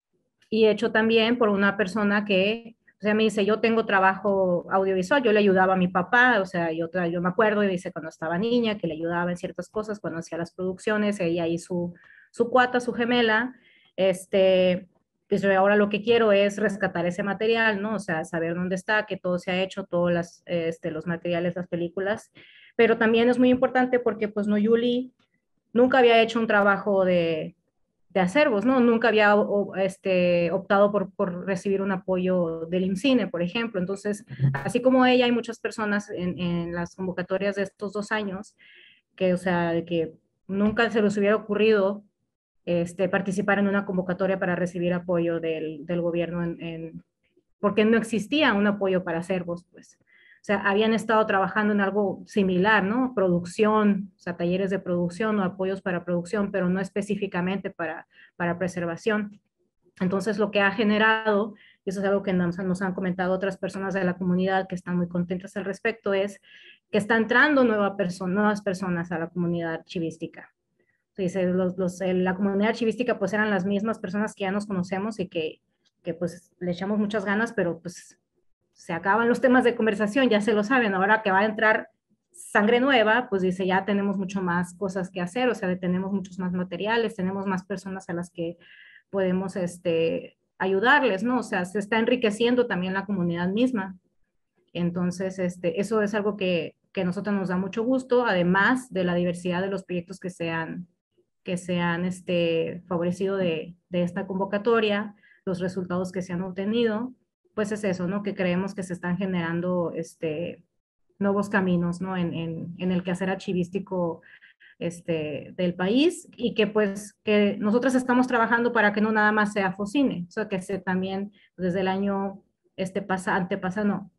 y hecho también por una persona que, o sea, me dice, yo tengo trabajo audiovisual, yo le ayudaba a mi papá, o sea, yo, yo me acuerdo, y dice, cuando estaba niña, que le ayudaba en ciertas cosas, cuando hacía las producciones, ella y su, su cuata, su gemela, este, pues yo ahora lo que quiero es rescatar ese material, ¿no? O sea, saber dónde está, que todo se ha hecho, todos las, este, los materiales, las películas, pero también es muy importante porque, pues, Noyuli nunca había hecho un trabajo de, de acervos, ¿no? Nunca había o, este, optado por, por recibir un apoyo del IMCINE, por ejemplo. Entonces, así como ella, hay muchas personas en, en las convocatorias de estos dos años que, o sea, de que nunca se les hubiera ocurrido este, participar en una convocatoria para recibir apoyo del, del gobierno, en, en, porque no existía un apoyo para acervos, pues. O sea, habían estado trabajando en algo similar, ¿no? Producción, o sea, talleres de producción o apoyos para producción, pero no específicamente para, para preservación. Entonces, lo que ha generado, y eso es algo que nos, nos han comentado otras personas de la comunidad que están muy contentas al respecto, es que está entrando nueva perso nuevas personas a la comunidad archivística. Dice, los, los, la comunidad archivística pues eran las mismas personas que ya nos conocemos y que, que pues le echamos muchas ganas, pero pues se acaban los temas de conversación, ya se lo saben, ahora que va a entrar sangre nueva, pues dice, ya tenemos mucho más cosas que hacer, o sea, tenemos muchos más materiales, tenemos más personas a las que podemos este, ayudarles, ¿no? O sea, se está enriqueciendo también la comunidad misma. Entonces, este, eso es algo que, que a nosotros nos da mucho gusto, además de la diversidad de los proyectos que se han, que se han este, favorecido de, de esta convocatoria, los resultados que se han obtenido, pues es eso, ¿no? Que creemos que se están generando este, nuevos caminos, ¿no? En, en, en el quehacer archivístico este, del país y que pues que nosotros estamos trabajando para que no nada más sea Focine, o sea, que se también desde el año este, pasa, antepasado, no,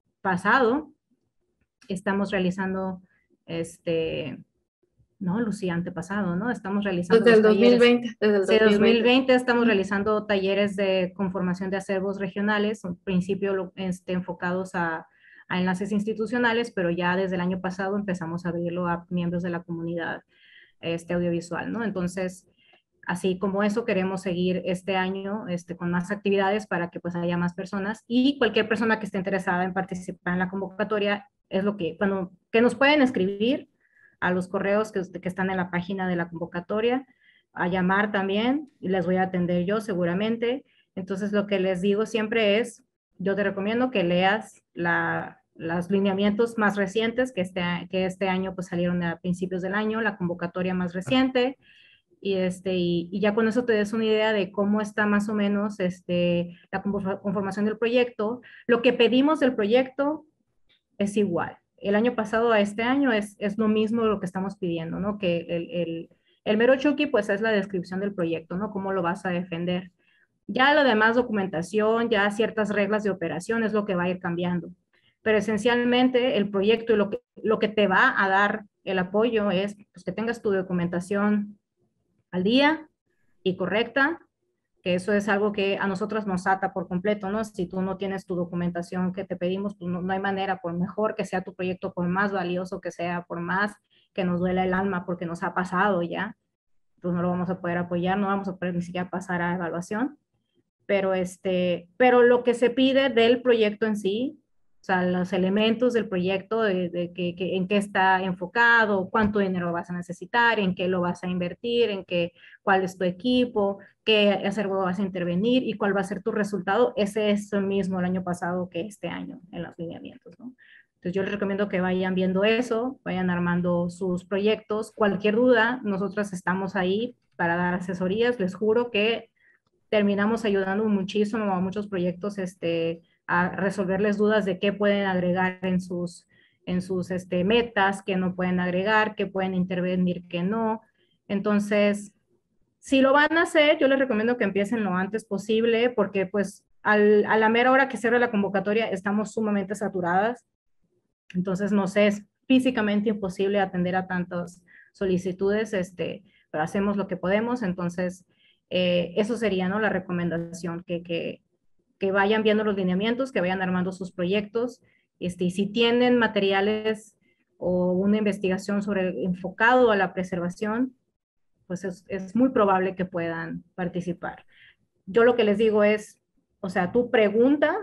pasado, estamos realizando este... No, Lucía, antepasado, ¿no? Estamos realizando Desde el los talleres. dos mil veinte. Desde el Sí, dos mil veinte estamos uh-huh. realizando talleres de conformación de acervos regionales, en principio este, enfocados a, a enlaces institucionales, pero ya desde el año pasado empezamos a abrirlo a miembros de la comunidad este, audiovisual, ¿no? Entonces, así como eso, queremos seguir este año este, con más actividades para que pues haya más personas y cualquier persona que esté interesada en participar en la convocatoria es lo que, bueno, que nos pueden escribir a los correos que, que están en la página de la convocatoria, a llamar también, y les voy a atender yo seguramente. Entonces, lo que les digo siempre es, yo te recomiendo que leas la, los lineamientos más recientes, que este, que este año pues salieron a principios del año, la convocatoria más reciente, y, este, y, y ya con eso te des una idea de cómo está más o menos este, la conformación del proyecto. Lo que pedimos del proyecto es igual. El año pasado a este año es, es lo mismo lo que estamos pidiendo, ¿no? Que el, el, el mero chuki, pues es la descripción del proyecto, ¿no? Cómo lo vas a defender. Ya lo demás, documentación, ya ciertas reglas de operación es lo que va a ir cambiando. Pero esencialmente el proyecto y lo que, lo que te va a dar el apoyo es pues, que tengas tu documentación al día y correcta, que eso es algo que a nosotros nos ata por completo, ¿no? Si tú no tienes tu documentación que te pedimos, pues no, no hay manera, por mejor que sea tu proyecto, por más valioso que sea, por más que nos duela el alma porque nos ha pasado ya, pues no lo vamos a poder apoyar, no vamos a poder ni siquiera pasar a evaluación. Pero, este, pero lo que se pide del proyecto en sí, o sea, los elementos del proyecto, de, de que, que, en qué está enfocado, cuánto dinero vas a necesitar, en qué lo vas a invertir, en qué, cuál es tu equipo, qué acervo vas a intervenir y cuál va a ser tu resultado, ese es el mismo el año pasado que este año en los lineamientos, ¿no? Entonces yo les recomiendo que vayan viendo eso, vayan armando sus proyectos. Cualquier duda, nosotros estamos ahí para dar asesorías. Les juro que terminamos ayudando muchísimo a muchos proyectos este, a resolverles dudas de qué pueden agregar en sus, en sus este, metas, qué no pueden agregar, qué pueden intervenir, qué no. Entonces, si lo van a hacer, yo les recomiendo que empiecen lo antes posible, porque pues al, a la mera hora que cierre la convocatoria estamos sumamente saturadas. Entonces, no sé, es físicamente imposible atender a tantas solicitudes, este, pero hacemos lo que podemos. Entonces, eh, eso sería, ¿no? La recomendación, que, que, que vayan viendo los lineamientos, que vayan armando sus proyectos, este, y si tienen materiales o una investigación sobre enfocado a la preservación, pues es, es muy probable que puedan participar. Yo lo que les digo es, o sea, tú pregunta,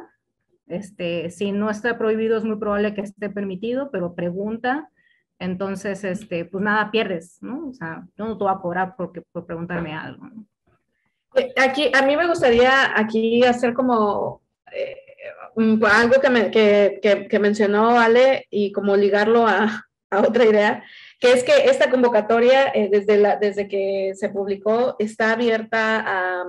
este, si no está prohibido es muy probable que esté permitido, pero pregunta, entonces, este, pues nada pierdes, ¿no? O sea, yo no te voy a cobrar porque, por preguntarme algo, ¿no? Aquí, a mí me gustaría aquí hacer como eh, algo que, me, que, que, que mencionó Ale y como ligarlo a, a otra idea, que es que esta convocatoria eh, desde, la, desde que se publicó está abierta a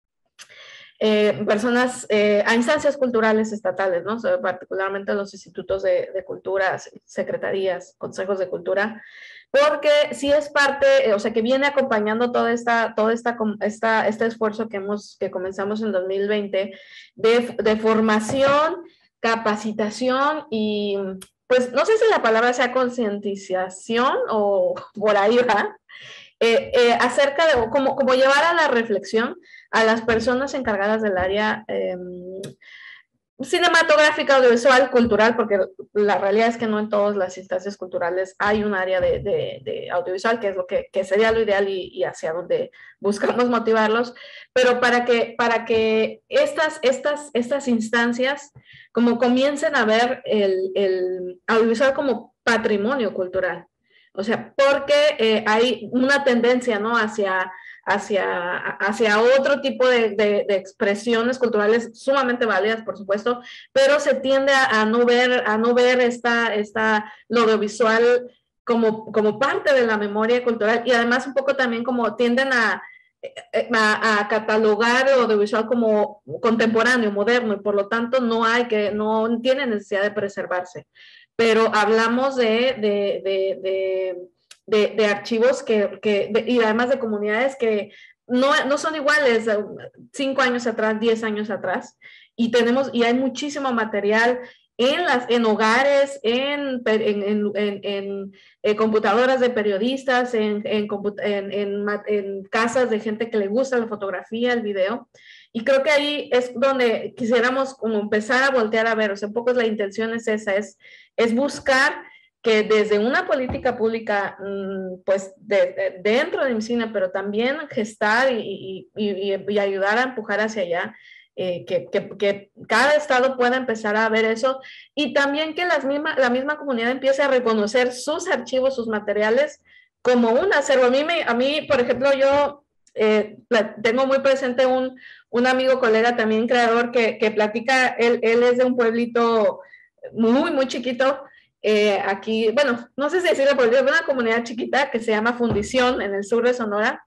eh, personas, eh, a instancias culturales estatales, ¿no? O sea, particularmente los institutos de, de cultura, secretarías, consejos de cultura, porque sí es parte, o sea, que viene acompañando toda esta, toda esta, esta, este esfuerzo que, hemos, que comenzamos en dos mil veinte de, de formación, capacitación y, pues, no sé si la palabra sea concientización o por ahí va, eh, eh, acerca de cómo, cómo llevar a la reflexión a las personas encargadas del área eh, cinematográfica, audiovisual, cultural, porque la realidad es que no en todas las instancias culturales hay un área de, de, de audiovisual, que es lo que, que sería lo ideal y, y hacia donde buscamos motivarlos, pero para que, para que estas, estas, estas instancias como comiencen a ver el, el audiovisual como patrimonio cultural. O sea, porque eh, hay una tendencia, ¿no?, hacia... Hacia, hacia otro tipo de, de, de expresiones culturales sumamente válidas, por supuesto, pero se tiende a, a no ver, a no ver esta, esta, lo audiovisual como, como parte de la memoria cultural, y además un poco también como tienden a, a, a catalogar lo audiovisual como contemporáneo, moderno, y por lo tanto no hay que, no tiene necesidad de preservarse. Pero hablamos de, de, de, de De, de archivos que, que de, y además de comunidades que no, no son iguales cinco años atrás, diez años atrás, y tenemos, y hay muchísimo material en, las, en hogares, en, en, en, en, en eh, computadoras de periodistas, en, en, en, en, en casas de gente que le gusta la fotografía, el video, y creo que ahí es donde quisiéramos como empezar a voltear a ver, o sea, un poco la intención es esa, es, es buscar que desde una política pública, pues de, de, dentro de IMCINE, pero también gestar y, y, y, y ayudar a empujar hacia allá, eh, que, que, que cada estado pueda empezar a ver eso, y también que las misma, la misma comunidad empiece a reconocer sus archivos, sus materiales, como un acervo. A mí, me, a mí por ejemplo, yo eh, tengo muy presente un, un amigo, colega, también creador, que, que platica, él, él es de un pueblito muy, muy chiquito, Eh, aquí, bueno, no sé si decirlo, pero es una comunidad chiquita que se llama Fundición en el sur de Sonora,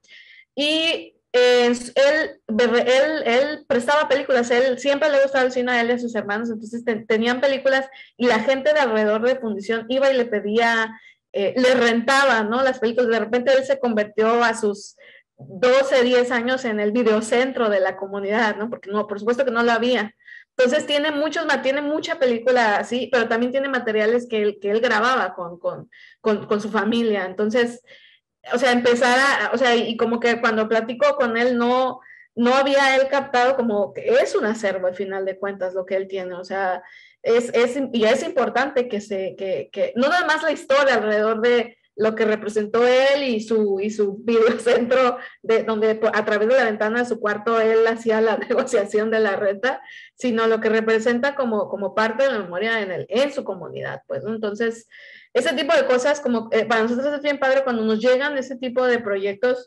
y eh, él, él, él prestaba películas, él siempre le gustaba el cine a él y a sus hermanos, entonces te, tenían películas y la gente de alrededor de Fundición iba y le pedía, eh, le rentaba, ¿no?, las películas. De repente él se convirtió a sus doce, diez años en el videocentro de la comunidad, ¿no?, porque no, por supuesto que no lo había. Entonces tiene muchos, tiene mucha película así, pero también tiene materiales que él, que él grababa con, con, con, con su familia. Entonces, o sea, empezar a, o sea, y como que cuando platicó con él, no, no había él captado como que es un acervo al final de cuentas lo que él tiene. O sea, es, es, y es importante que se, que, que, no nada más la historia alrededor de lo que representó él y su, y su videocentro, de, donde a través de la ventana de su cuarto él hacía la negociación de la renta, sino lo que representa como, como parte de la memoria en, el, en su comunidad, pues, ¿no? Entonces, ese tipo de cosas, como eh, para nosotros es bien padre cuando nos llegan ese tipo de proyectos,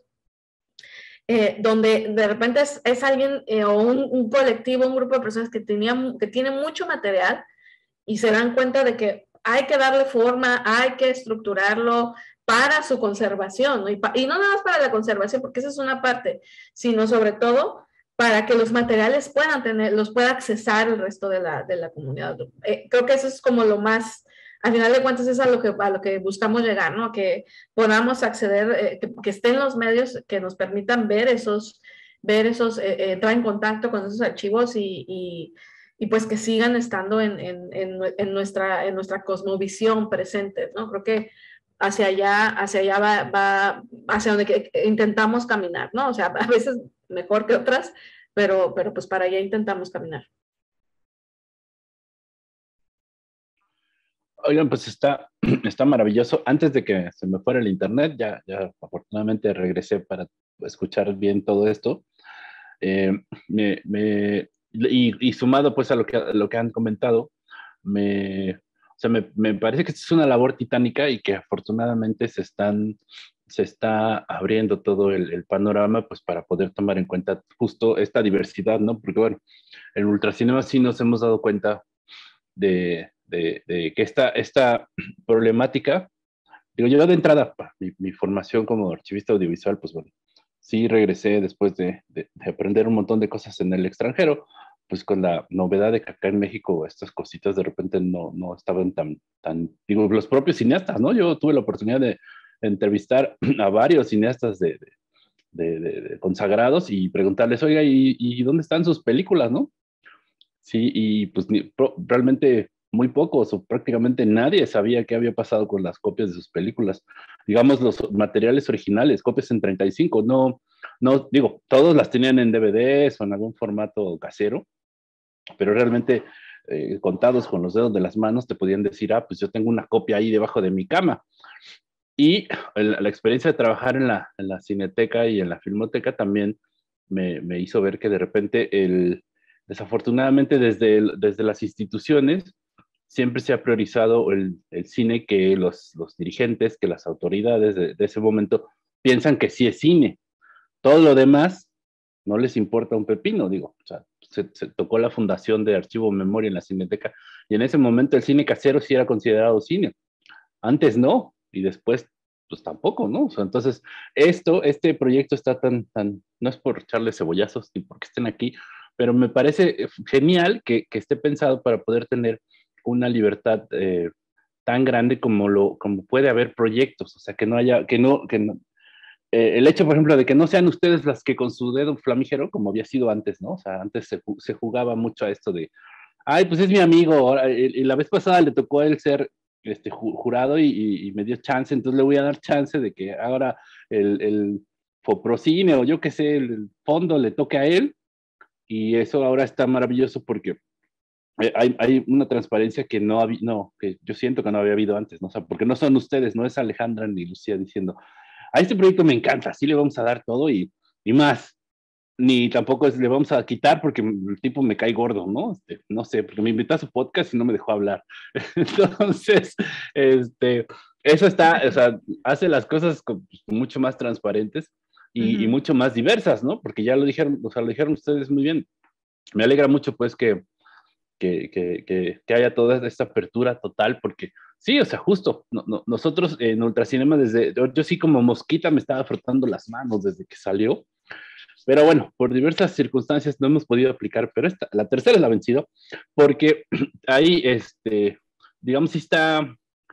eh, donde de repente es, es alguien eh, o un, un colectivo, un grupo de personas que, tenían, que tiene mucho material y se dan cuenta de que hay que darle forma, hay que estructurarlo para su conservación, ¿no? Y, pa, y no nada más para la conservación, porque esa es una parte, sino sobre todo para que los materiales puedan tener, los pueda accesar el resto de la, de la comunidad. Eh, creo que eso es como lo más, al final de cuentas es a lo que, a lo que buscamos llegar, ¿no? Que podamos acceder, eh, que, que estén los medios que nos permitan ver esos, ver esos, eh, eh, entrar en contacto con esos archivos y, y y pues que sigan estando en, en, en, en, nuestra, en nuestra cosmovisión presente, ¿no? Creo que hacia allá, hacia allá va, va hacia donde intentamos caminar, ¿no? O sea, a veces mejor que otras, pero, pero pues para allá intentamos caminar. Oigan, pues está, está maravilloso. Antes de que se me fuera el internet, ya, ya afortunadamente regresé para escuchar bien todo esto. Eh, me, me Y, y sumado pues a lo que, a lo que han comentado, me, o sea, me, me parece que es una labor titánica y que afortunadamente se, están, se está abriendo todo el, el panorama pues para poder tomar en cuenta justo esta diversidad, ¿no? Porque bueno, en Ultracinema sí nos hemos dado cuenta de, de, de que esta, esta problemática, digo yo de entrada, mi, mi formación como archivista audiovisual, pues bueno, sí regresé después de, de, de aprender un montón de cosas en el extranjero, pues con la novedad de que acá en México estas cositas de repente no, no estaban tan, tan, digo, los propios cineastas, ¿no? Yo tuve la oportunidad de entrevistar a varios cineastas de, de, de, de consagrados y preguntarles, oiga, ¿y, ¿y dónde están sus películas, no? Sí, y pues ni, pro, realmente muy pocos o prácticamente nadie sabía qué había pasado con las copias de sus películas. Digamos, los materiales originales, copias en treinta y cinco, no, no, digo, todos las tenían en D V Ds o en algún formato casero, pero realmente eh, contados con los dedos de las manos te podían decir, ah, pues yo tengo una copia ahí debajo de mi cama. Y la, la experiencia de trabajar en la, en la Cineteca y en la Filmoteca también me, me hizo ver que de repente, el, desafortunadamente desde, el, desde las instituciones, siempre se ha priorizado el, el cine, que los, los dirigentes, que las autoridades de, de ese momento piensan que sí es cine. Todo lo demás no les importa un pepino, digo. O sea, se, se tocó la fundación de Archivo Memoria en la Cineteca y en ese momento el cine casero sí era considerado cine. Antes no, y después pues tampoco, ¿no? O sea, entonces esto, este proyecto está tan, tan, no es por echarle cebollazos ni porque estén aquí, pero me parece genial que, que esté pensado para poder tener una libertad eh, tan grande como, lo, como puede haber proyectos, o sea, que no haya, que no, que no, eh, el hecho, por ejemplo, de que no sean ustedes las que con su dedo flamígero, como había sido antes, ¿no? O sea, antes se, se jugaba mucho a esto de, ay, pues es mi amigo, y la vez pasada le tocó a él ser este, jurado y, y, y me dio chance, entonces le voy a dar chance de que ahora el, el Foprocine o yo qué sé, el, el fondo le toque a él, y eso ahora está maravilloso porque hay, hay una transparencia que no había, no, que yo siento que no había habido antes, ¿no? O sea, porque no son ustedes, no es Alejandra ni Lucía diciendo, a este proyecto me encanta, sí le vamos a dar todo y, y más, ni tampoco es, le vamos a quitar porque el tipo me cae gordo, ¿no? Este, no sé, porque me invitó a su podcast y no me dejó hablar. Entonces, este, eso está, o sea, hace las cosas con, pues, mucho más transparentes y, uh-huh. y mucho más diversas, ¿no? Porque ya lo dijeron, o sea, lo dijeron ustedes muy bien. Me alegra mucho, pues, que, que, que, que, que haya toda esta apertura total, porque sí, o sea, justo, no, no, nosotros en Ultracinema, desde, yo, yo sí como mosquita me estaba frotando las manos desde que salió, pero bueno, por diversas circunstancias no hemos podido aplicar, pero esta, la tercera es la vencido, porque ahí, este, digamos, sí está,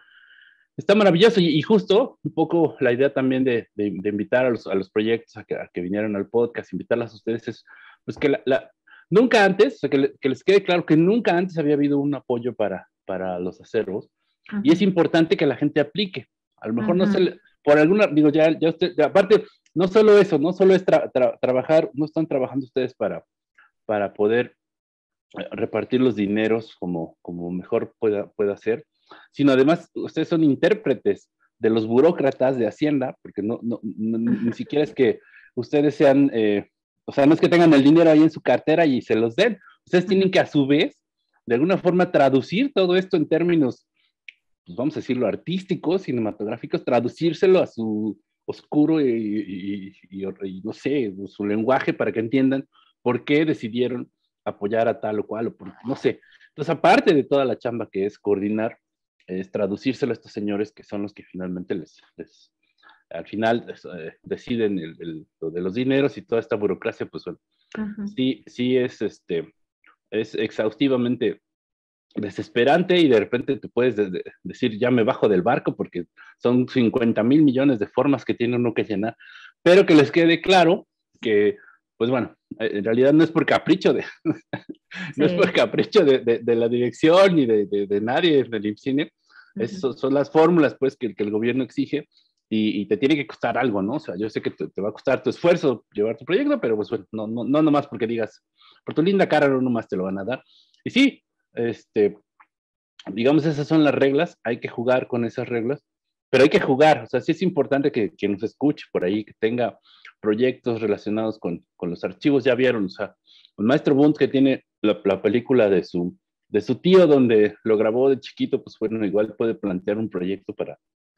está maravilloso, y, y justo un poco la idea también de, de, de invitar a los, a los proyectos a que, a que vinieran al podcast, invitarlas a ustedes, es pues que la, la nunca antes, o sea, que, le, que les quede claro que nunca antes había habido un apoyo para, para los acervos, uh-huh. y es importante que la gente aplique. A lo mejor uh-huh. no se le, por alguna, digo, ya, ya usted, ya, aparte, no solo eso, no solo es tra, tra, trabajar, no están trabajando ustedes para, para poder repartir los dineros como, como mejor pueda, pueda ser, sino además ustedes son intérpretes de los burócratas de Hacienda, porque no, no, no ni siquiera es que ustedes sean... Eh, o sea, no es que tengan el dinero ahí en su cartera y se los den. Ustedes tienen que, a su vez, de alguna forma, traducir todo esto en términos, pues vamos a decirlo, artísticos, cinematográficos, traducírselo a su oscuro y, y, y, y, no sé, su lenguaje para que entiendan por qué decidieron apoyar a tal o cual, o por, no sé. Entonces, aparte de toda la chamba que es coordinar, es traducírselo a estos señores que son los que finalmente les... les al final eh, deciden el, el, lo de los dineros y toda esta burocracia, pues bueno, uh-huh. sí, sí es, este, es exhaustivamente desesperante y de repente te puedes de, de decir, ya me bajo del barco porque son cincuenta mil millones de formas que tiene uno que llenar, pero que les quede claro que, pues bueno, en realidad no es por capricho de, no sí. es por capricho de, de, de la dirección ni de, de, de nadie del IMCINE, uh-huh. es, son las fórmulas pues que, que el gobierno exige. Y, y te tiene que costar algo, ¿no? O sea, yo sé que te, te va a costar tu esfuerzo llevar tu proyecto, pero pues bueno, no, no, no nomás porque digas, por tu linda cara no nomás te lo van a dar. Y sí, este, digamos, esas son las reglas, hay que jugar con esas reglas, pero hay que jugar, o sea, sí es importante que, que nos escuche por ahí, que tenga proyectos relacionados con, con los archivos, ya vieron, o sea, el maestro Bunz que tiene la, la película de su, de su tío donde lo grabó de chiquito, pues bueno, igual puede plantear un proyecto para...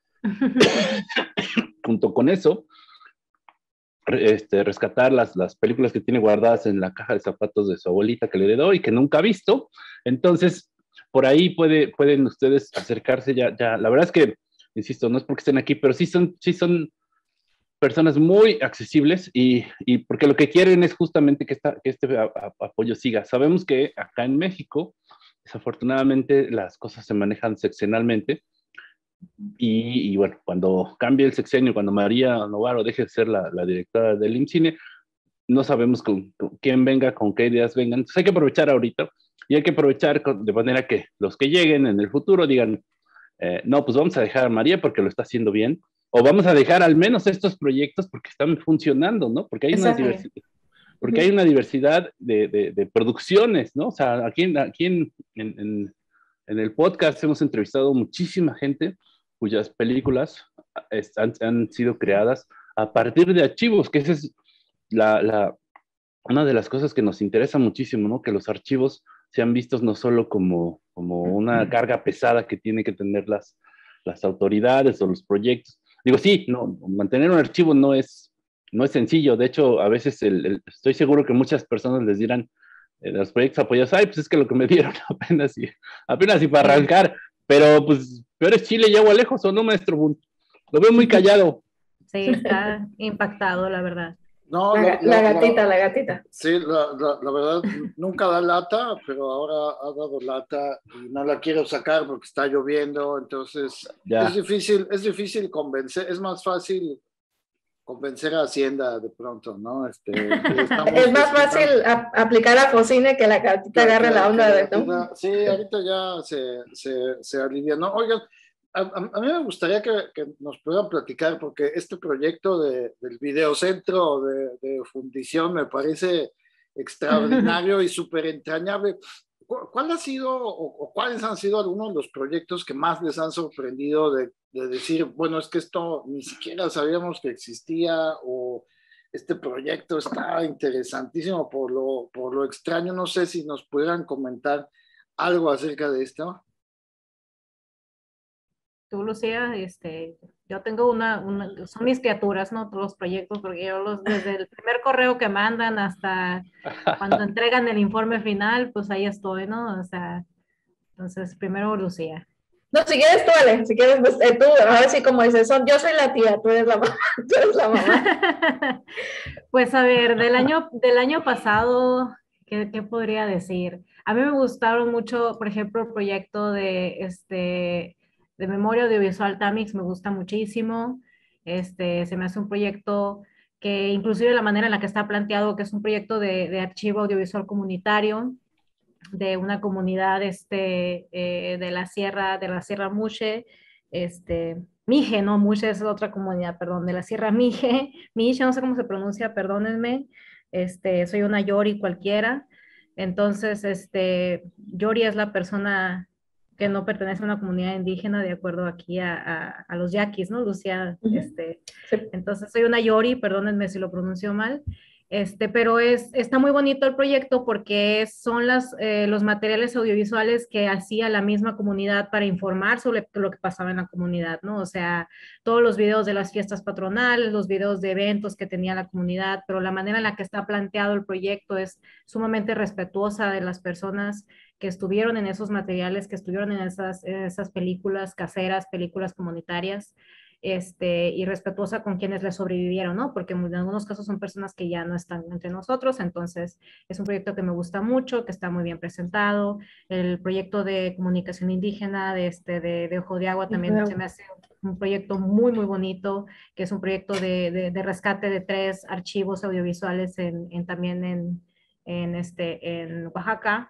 junto con eso, este, rescatar las, las películas que tiene guardadas en la caja de zapatos de su abuelita que le heredó y que nunca ha visto. Entonces, por ahí puede, pueden ustedes acercarse ya, ya. La verdad es que, insisto, no es porque estén aquí, pero sí son, sí son personas muy accesibles y, y porque lo que quieren es justamente que, esta, que este a, a, apoyo siga. Sabemos que acá en México, desafortunadamente, las cosas se manejan seccionalmente. Y, y bueno, cuando cambie el sexenio, cuando María Novaro deje de ser la, la directora del IMCINE, no sabemos con, con quién venga, con qué ideas vengan. Entonces hay que aprovechar ahorita y hay que aprovechar con, de manera que los que lleguen en el futuro digan, eh, no, pues vamos a dejar a María porque lo está haciendo bien, o vamos a dejar al menos estos proyectos porque están funcionando, ¿no? Porque hay una diversidad. porque hay una diversidad de, de, de producciones, ¿no? O sea, aquí, en, aquí en, en, en el podcast hemos entrevistado muchísima gente cuyas películas han, han sido creadas a partir de archivos, que esa es la, la, una de las cosas que nos interesa muchísimo, ¿no? Que los archivos sean vistos no solo como, como una carga pesada que tienen que tener las, las autoridades o los proyectos. Digo, sí, no, mantener un archivo no es, no es sencillo. De hecho, a veces el, el, estoy seguro que muchas personas les dirán eh, los proyectos apoyados, ay, pues es que lo que me dieron apenas y, apenas y para arrancar, pero pues peor es Chile y agua lejos, ¿o no, maestro? Lo veo muy callado. Sí, está impactado, la verdad. No, la, la, la gatita, la, la gatita. Sí, la, la, la verdad, nunca da lata, pero ahora ha dado lata y no la quiero sacar porque está lloviendo, entonces ya. es difícil, es difícil convencer, es más fácil convencer a Hacienda de pronto, ¿no? Este, es más fácil a, aplicar a Focine que la gatita agarre la onda de todo. Sí, ahorita ya se, se, se alivia, ¿no? Oigan, A, a mí me gustaría que, que nos puedan platicar, porque este proyecto de, del videocentro de, de fundición me parece extraordinario y súper entrañable. ¿Cuál ha sido o, o cuáles han sido algunos de los proyectos que más les han sorprendido de, de decir, bueno, es que esto ni siquiera sabíamos que existía, o este proyecto está interesantísimo por lo, por lo extraño? No sé si nos pudieran comentar algo acerca de esto. Tú, Lucía, este, yo tengo una, una, son mis criaturas, ¿no? Todos los proyectos, porque yo los, desde el primer correo que mandan hasta cuando entregan el informe final, pues ahí estoy, ¿no? O sea, entonces, primero Lucía. No, si quieres tú, Ale, si quieres, pues, eh, tú, ahora sí como dices, son, yo soy la tía, tú eres la mamá, tú eres la mamá. Pues a ver, del año, del año pasado, ¿qué, qué podría decir? A mí me gustaron mucho, por ejemplo, el proyecto de, este... de memoria audiovisual Tamix, me gusta muchísimo. Este, se me hace un proyecto que inclusive la manera en la que está planteado, que es un proyecto de, de archivo audiovisual comunitario de una comunidad este, eh, de la Sierra, de la Sierra Muxe, este, Mije, no, Muxe es otra comunidad, perdón, de la Sierra Mije, Mije, no sé cómo se pronuncia, perdónenme, este, soy una Yori cualquiera. Entonces, este, Yori es la persona que no pertenece a una comunidad indígena, de acuerdo aquí a, a, a los yaquis, ¿no, Lucía? Uh-huh. Este, sí. Entonces, soy una Yori, perdónenme si lo pronuncio mal, este, pero es, está muy bonito el proyecto porque son las, eh, los materiales audiovisuales que hacía la misma comunidad para informar sobre lo que pasaba en la comunidad, ¿no? O sea, todos los videos de las fiestas patronales, los videos de eventos que tenía la comunidad, pero la manera en la que está planteado el proyecto es sumamente respetuosa de las personas que estuvieron en esos materiales, que estuvieron en esas, en esas películas caseras, películas comunitarias, este, y respetuosa con quienes le sobrevivieron, ¿no? Porque en algunos casos son personas que ya no están entre nosotros, entonces es un proyecto que me gusta mucho, que está muy bien presentado. El proyecto de comunicación indígena de, este, de, de Ojo de Agua también uh-huh. se me hace un proyecto muy, muy bonito, que es un proyecto de, de, de rescate de tres archivos audiovisuales en, en, también en, en, este, en Oaxaca.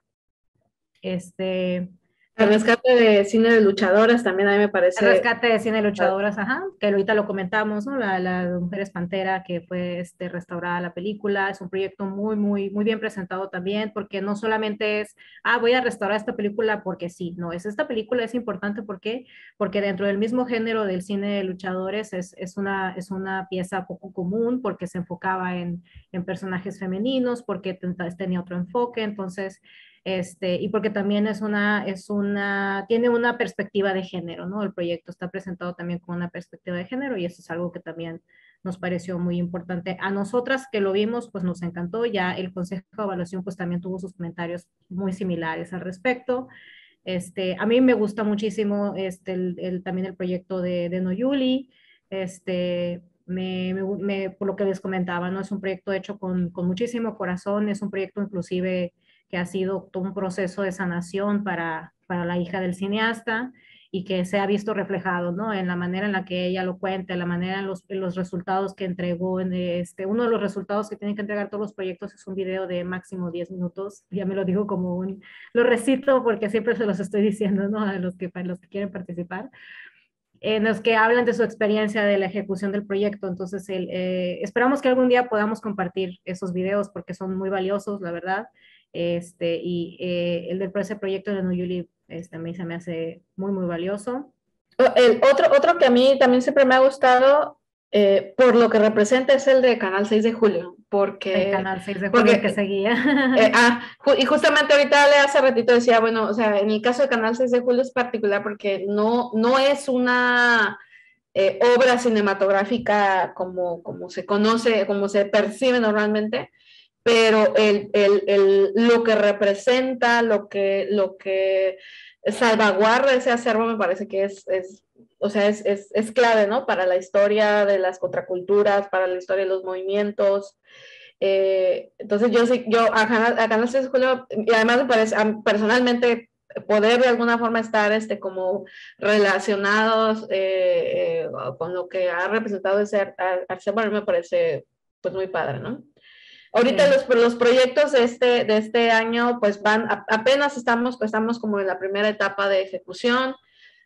Este, el rescate de cine de luchadoras también a mí me parece. El rescate de cine de luchadoras, ajá, que ahorita lo comentamos, ¿no? La, la Mujeres Pantera, que fue este, restaurada la película, es un proyecto muy, muy, muy bien presentado también, porque no solamente es, ah, voy a restaurar esta película porque sí, no, es esta película es importante, ¿por qué? Porque dentro del mismo género del cine de luchadores es, es, una, es una pieza poco común, porque se enfocaba en, en personajes femeninos, porque tenía otro enfoque, entonces... Este, y porque también es una, es una, tiene una perspectiva de género, ¿no? El proyecto está presentado también con una perspectiva de género y eso es algo que también nos pareció muy importante. A nosotras que lo vimos, pues nos encantó, ya el Consejo de Evaluación pues también tuvo sus comentarios muy similares al respecto. Este, a mí me gusta muchísimo este, el, el, también el proyecto de, de Noyuli, este, me, me, me, por lo que les comentaba, ¿no? Es un proyecto hecho con, con muchísimo corazón, es un proyecto inclusive que ha sido todo un proceso de sanación para, para la hija del cineasta y que se ha visto reflejado, ¿no? En la manera en la que ella lo cuenta, en la manera en los, en los resultados que entregó. En este, uno de los resultados que tienen que entregar todos los proyectos es un video de máximo diez minutos. Ya me lo digo como un, lo recito porque siempre se los estoy diciendo, ¿no? A los que, a los que quieren participar. en los que hablan de su experiencia de la ejecución del proyecto. Entonces, el, eh, esperamos que algún día podamos compartir esos videos porque son muy valiosos, la verdad. Este, y eh, el del ese proyecto de Nuyuli este, a mí se me hace muy, muy valioso. El otro, otro que a mí también siempre me ha gustado, eh, por lo que representa, es el de Canal seis de Julio, porque... El Canal seis de porque, Julio que seguía. Eh, ah, ju- y justamente ahorita le hace ratito decía, bueno, o sea, en el caso de Canal seis de Julio es particular porque no, no es una eh, obra cinematográfica como, como se conoce, como se percibe normalmente, pero el, el, el, lo que representa, lo que, lo que salvaguarda ese acervo me parece que es, es o sea, es, es, es clave, ¿no? Para la historia de las contraculturas, para la historia de los movimientos. Eh, entonces yo sí, yo a Canal seis de Julio, y además me parece, personalmente, poder de alguna forma estar este, como relacionados eh, eh, con lo que ha representado ese acervo, me parece pues muy padre, ¿no? Ahorita sí. los, los proyectos de este, de este año pues van, a, apenas estamos, pues, estamos como en la primera etapa de ejecución,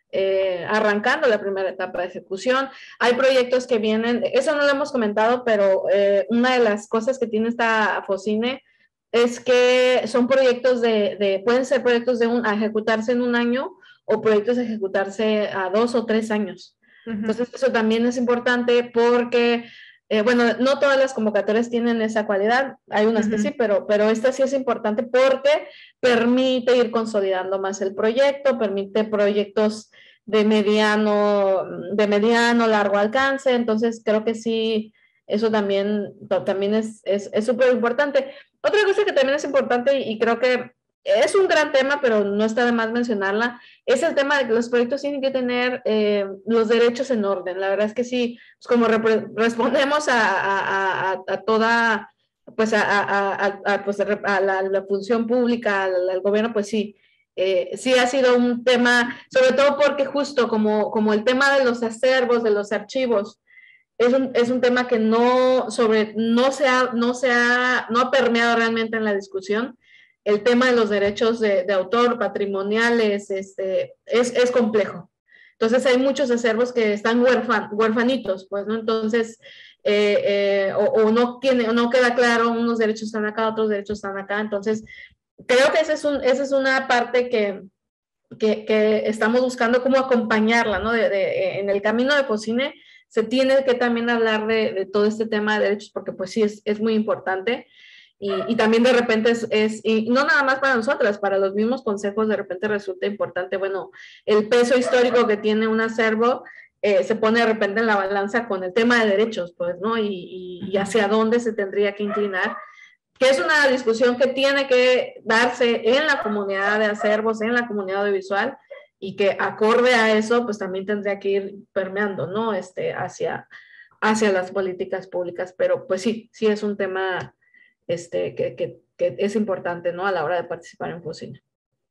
eh, arrancando la primera etapa de ejecución. Hay proyectos que vienen, eso no lo hemos comentado, pero eh, una de las cosas que tiene esta Focine es que son proyectos de, de pueden ser proyectos de un, a ejecutarse en un año o proyectos a ejecutarse a dos o tres años. Uh-huh. Entonces eso también es importante porque Eh, bueno, no todas las convocatorias tienen esa cualidad, hay unas uh-huh. que sí, pero, pero esta sí es importante porque permite ir consolidando más el proyecto, permite proyectos de mediano, de mediano, largo alcance, entonces creo que sí, eso también, también es súper es, es importante. Otra cosa que también es importante y, y creo que es un gran tema, pero no está de más mencionarla, es el tema de que los proyectos tienen que tener eh, los derechos en orden. La verdad es que sí, pues como respondemos a, a, a, a toda, pues a, a, a, pues a la, la función pública, al, al gobierno, pues sí, eh, sí ha sido un tema, sobre todo porque justo como, como el tema de los acervos, de los archivos, es un, es un tema que no, sobre, no, se ha, no, se ha, no ha permeado realmente en la discusión. El tema de los derechos de, de autor, patrimoniales, este, es, es complejo. Entonces hay muchos acervos que están huérfan, huérfanitos, pues, ¿no? Entonces, eh, eh, o, o, no tiene, o no queda claro, unos derechos están acá, otros derechos están acá. Entonces, creo que esa es, un, esa es una parte que, que, que estamos buscando cómo acompañarla, ¿no? De, de, en el camino de Focine se tiene que también hablar de, de todo este tema de derechos, porque pues sí, es, es muy importante. Y, y también de repente es, es, y no nada más para nosotras, para los mismos consejos de repente resulta importante, bueno, el peso histórico que tiene un acervo eh, se pone de repente en la balanza con el tema de derechos, pues, ¿no? Y, y, y hacia dónde se tendría que inclinar, que es una discusión que tiene que darse en la comunidad de acervos, en la comunidad audiovisual, y que acorde a eso, pues también tendría que ir permeando, ¿no? Este, hacia, hacia las políticas públicas, pero pues sí, sí es un tema Este, que, que, que es importante, ¿no? A la hora de participar en Focine.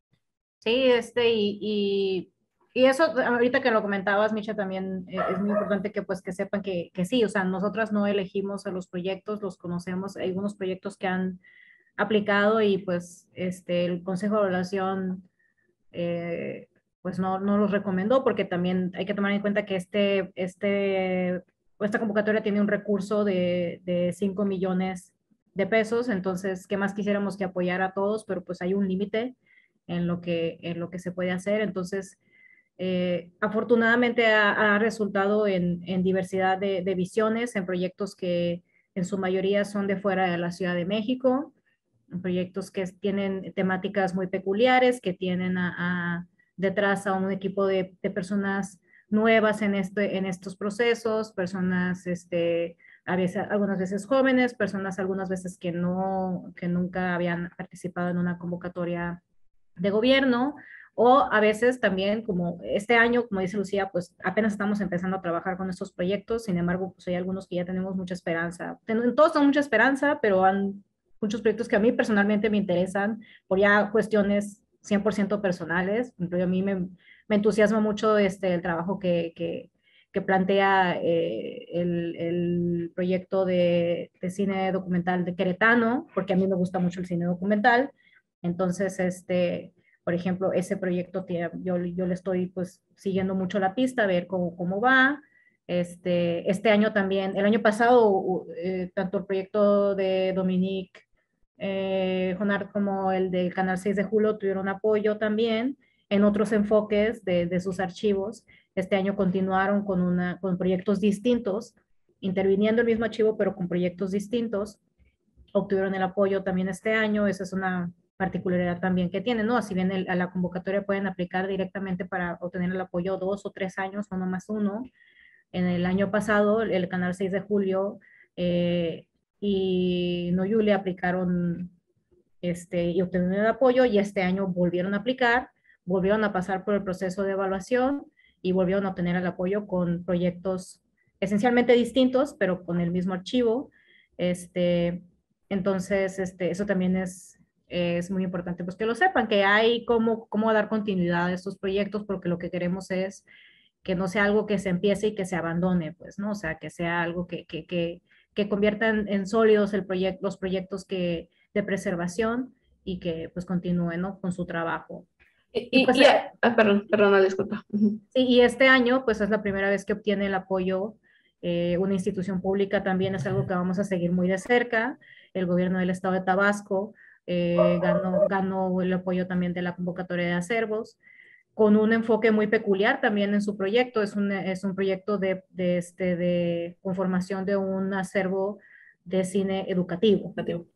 Sí, este, y, y, y eso, ahorita que lo comentabas, Micha, también eh, es muy importante que pues que sepan que, que sí, o sea, nosotras no elegimos a los proyectos, los conocemos, hay algunos proyectos que han aplicado y pues este, el Consejo de Evaluación eh, pues no, no los recomendó porque también hay que tomar en cuenta que este, este, esta convocatoria tiene un recurso de, de cinco millones de pesos, entonces, ¿qué más quisiéramos que apoyar a todos? Pero pues hay un límite en lo que, en lo que se puede hacer, entonces, eh, afortunadamente ha, ha resultado en, en diversidad de, de visiones, en proyectos que en su mayoría son de fuera de la Ciudad de México, en proyectos que tienen temáticas muy peculiares, que tienen a, a, detrás a un equipo de, de personas nuevas en, este, en estos procesos, personas este, a veces, algunas veces jóvenes, personas algunas veces que, no, que nunca habían participado en una convocatoria de gobierno, o a veces también, como este año, como dice Lucía, pues apenas estamos empezando a trabajar con estos proyectos, sin embargo, pues hay algunos que ya tenemos mucha esperanza. Todos tenemos mucha esperanza, pero han muchos proyectos que a mí personalmente me interesan por ya cuestiones cien por ciento personales. Pero a mí me, me entusiasma mucho este, el trabajo que, que, que plantea eh, el, el proyecto de, de cine documental de Queretano, porque a mí me gusta mucho el cine documental. Entonces, este, Por ejemplo, ese proyecto yo, yo le estoy pues siguiendo mucho la pista, a ver cómo, cómo va. Este, este año también, el año pasado, eh, tanto el proyecto de Dominique eh, Jonard como el del Canal seis de Julio tuvieron apoyo también en otros enfoques de, de sus archivos. Este año continuaron con, una, con proyectos distintos, interviniendo el mismo archivo, pero con proyectos distintos. Obtuvieron el apoyo también este año. Esa es una particularidad también que tienen, ¿no? Así bien el, a la convocatoria pueden aplicar directamente para obtener el apoyo dos o tres años, o no más uno. En el año pasado, el Canal seis de Julio eh, y Noyule aplicaron este, y obtuvieron el apoyo, y este año volvieron a aplicar, volvieron a pasar por el proceso de evaluación y volvieron a obtener el apoyo con proyectos esencialmente distintos, pero con el mismo archivo. Este, entonces, este, eso también es, es muy importante, pues que lo sepan, que hay cómo, cómo dar continuidad a estos proyectos, porque lo que queremos es que no sea algo que se empiece y que se abandone, pues, ¿no? O sea, que sea algo que, que, que, que convierta en, en sólidos el proyecto, los proyectos que, de preservación, y que pues continúen, ¿no? Con su trabajo. Y, y, pues, y ah, perdón, perdón, disculpa. Sí, y este año pues es la primera vez que obtiene el apoyo eh, una institución pública. También es algo que vamos a seguir muy de cerca. El gobierno del estado de Tabasco eh, ganó, ganó el apoyo también de la convocatoria de acervos, con un enfoque muy peculiar también en su proyecto. Es un, es un proyecto de, de, este, de conformación de un acervo de cine educativo.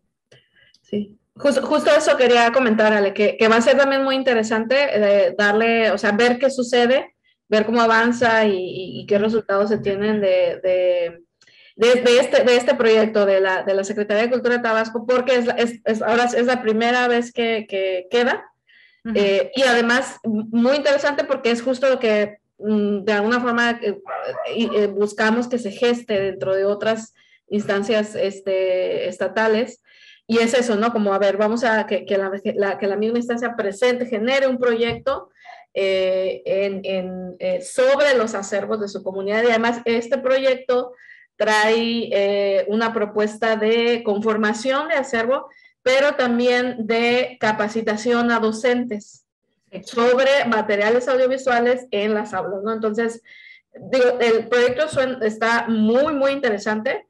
Sí, justo, justo eso quería comentar, Ale, que, que va a ser también muy interesante eh, darle, o sea, ver qué sucede, ver cómo avanza y, y, y qué resultados se tienen de, de, de, de, este, de este proyecto de la, de la Secretaría de Cultura de Tabasco, porque es, es, es, ahora es la primera vez que, que queda. Uh-huh. eh, y además muy interesante porque es justo lo que mm, de alguna forma eh, eh, buscamos que se geste dentro de otras instancias este, estatales, y es eso, ¿no? Como, a ver, vamos a que, que, la, la, que la misma instancia presente, genere un proyecto eh, en, en, eh, sobre los acervos de su comunidad, y además este proyecto trae eh, una propuesta de conformación de acervo, pero también de capacitación a docentes sobre materiales audiovisuales en las aulas, ¿no? Entonces, digo, el proyecto suena, está muy, muy interesante.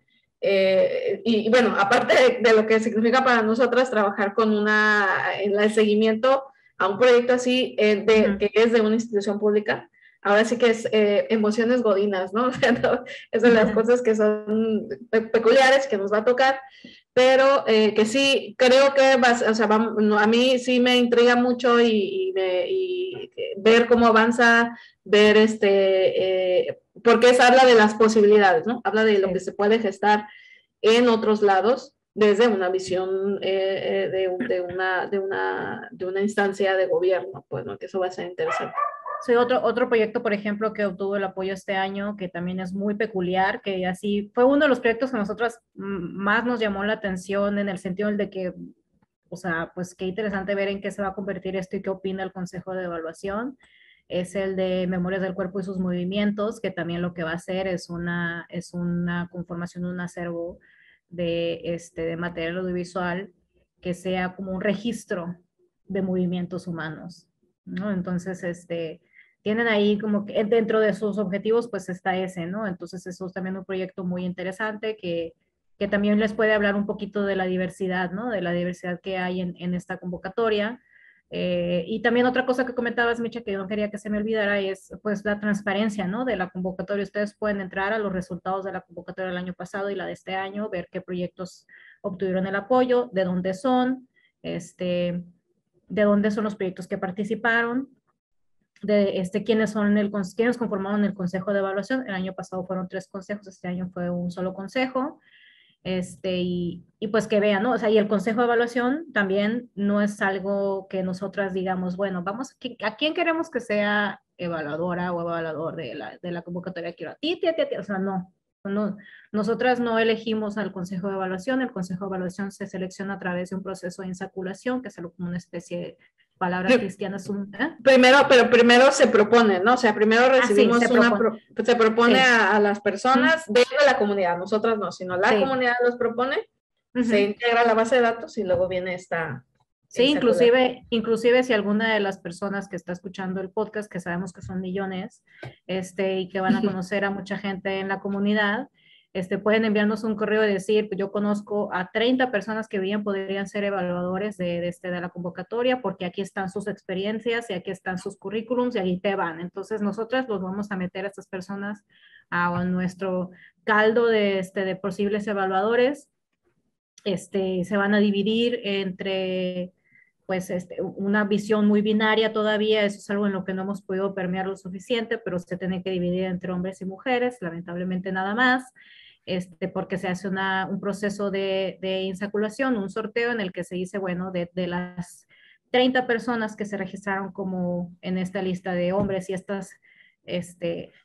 Eh, y, y bueno, aparte de, de lo que significa para nosotras trabajar con una, en el seguimiento a un proyecto así, eh, de, uh-huh. que es de una institución pública, ahora sí que es eh, emociones godinas, ¿no? O sea, no, es de las uh-huh. cosas que son peculiares que nos va a tocar, pero eh, que sí, creo que va, o sea, va, no, a mí sí me intriga mucho y, y, me, y ver cómo avanza, ver este, eh, porque es, habla de las posibilidades, ¿no? Habla de lo sí. que se puede gestar en otros lados desde una visión eh, de, de, una, de, una, de una instancia de gobierno, pues, ¿no? Que eso va a ser interesante. Sí, otro, otro proyecto, por ejemplo, que obtuvo el apoyo este año, que también es muy peculiar, que así fue uno de los proyectos que a nosotros más nos llamó la atención, en el sentido de que, o sea, pues qué interesante ver en qué se va a convertir esto y qué opina el Consejo de Evaluación. Es el de Memorias del Cuerpo y sus Movimientos, que también lo que va a hacer es una, es una conformación de un acervo de, este, de material audiovisual que sea como un registro de movimientos humanos, ¿no? Entonces, este... tienen ahí como que dentro de sus objetivos pues está ese, ¿no? Entonces eso es también un proyecto muy interesante que, que también les puede hablar un poquito de la diversidad, ¿no? De la diversidad que hay en, en esta convocatoria. Eh, y también otra cosa que comentabas, Micha, que yo no quería que se me olvidara, es pues la transparencia, ¿no? De la convocatoria. Ustedes pueden entrar a los resultados de la convocatoria del año pasado y la de este año, ver qué proyectos obtuvieron el apoyo, de dónde son, este, de dónde son los proyectos que participaron, de este, quiénes son el, quiénes conformaron el consejo de evaluación. El año pasado fueron tres consejos, este año fue un solo consejo, este, y, y pues que vean, ¿no? O sea, y el consejo de evaluación también no es algo que nosotras digamos, bueno, vamos, ¿a quién queremos que sea evaluadora o evaluador de la, de la convocatoria? Quiero a ti, ti, ti, ti, o sea, no. No, nosotras no elegimos al consejo de evaluación. El consejo de evaluación se selecciona a través de un proceso de insaculación, que es algo como una especie de palabras cristianas. ¿eh? Primero, pero primero se propone, ¿no? O sea, primero recibimos ah, sí, se una, propone, pro, se propone sí. a, a las personas uh-huh. de la comunidad, nosotras no, sino la sí. comunidad los propone, uh-huh. se integra a la base de datos y luego viene esta, Sí, inclusive, inclusive si alguna de las personas que está escuchando el podcast, que sabemos que son millones, este, y que van a conocer a mucha gente en la comunidad, este, pueden enviarnos un correo y decir, yo conozco a treinta personas que bien podrían ser evaluadores de, de, este, de la convocatoria, porque aquí están sus experiencias y aquí están sus currículums y ahí te van. Entonces nosotras los vamos a meter a estas personas a nuestro caldo de, este, de posibles evaluadores. Este, se van a dividir entre pues este, una visión muy binaria todavía, eso es algo en lo que no hemos podido permear lo suficiente, pero se tiene que dividir entre hombres y mujeres, lamentablemente nada más, este, porque se hace una, un proceso de, de insaculación, un sorteo en el que se dice, bueno, de, de las treinta personas que se registraron como en esta lista de hombres y estas este,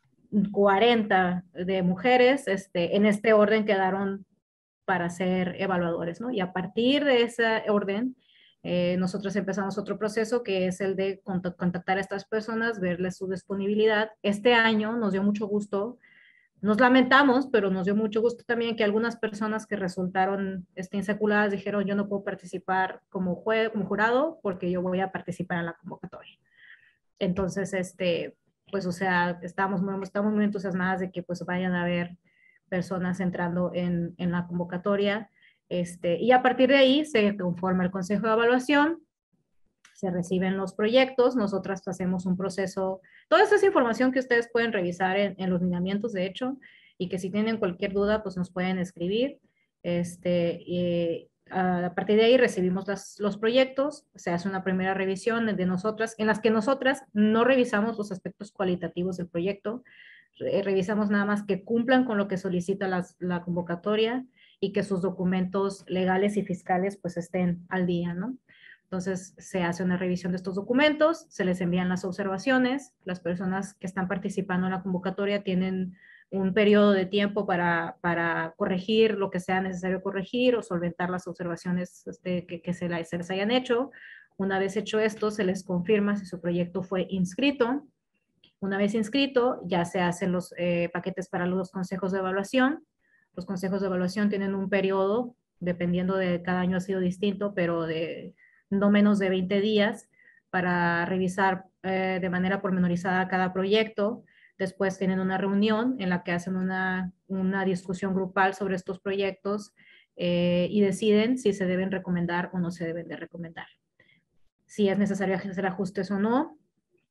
cuarenta de mujeres, este, en este orden quedaron para ser evaluadores, ¿no? Y a partir de ese orden, eh, nosotros empezamos otro proceso que es el de contactar a estas personas, verles su disponibilidad. Este año nos dio mucho gusto, nos lamentamos, pero nos dio mucho gusto también que algunas personas que resultaron este, insaculadas dijeron, yo no puedo participar como, jue como jurado porque yo voy a participar en la convocatoria. Entonces, este, pues, o sea, estamos muy, estamos muy entusiasmadas de que pues vayan a ver personas entrando en, en la convocatoria, este, y a partir de ahí se conforma el consejo de evaluación, se reciben los proyectos, nosotras hacemos un proceso, toda esa es información que ustedes pueden revisar en, en los lineamientos, de hecho, y que si tienen cualquier duda, pues nos pueden escribir, este, y a partir de ahí recibimos las, los proyectos, se hace una primera revisión de nosotras, en las que nosotras no revisamos los aspectos cualitativos del proyecto, revisamos nada más que cumplan con lo que solicita las, la convocatoria y que sus documentos legales y fiscales pues estén al día, ¿no? Entonces se hace una revisión de estos documentos, se les envían las observaciones, las personas que están participando en la convocatoria tienen un periodo de tiempo para, para corregir lo que sea necesario corregir o solventar las observaciones este, que, que se, la, se les hayan hecho. Una vez hecho esto, se les confirma si su proyecto fue inscrito. Una vez inscrito, ya se hacen los eh, paquetes para los consejos de evaluación. Los consejos de evaluación tienen un periodo, dependiendo de cada año ha sido distinto, pero de no menos de veinte días para revisar eh, de manera pormenorizada cada proyecto. Después tienen una reunión en la que hacen una, una discusión grupal sobre estos proyectos eh, y deciden si se deben recomendar o no se deben de recomendar. Si es necesario hacer ajustes o no.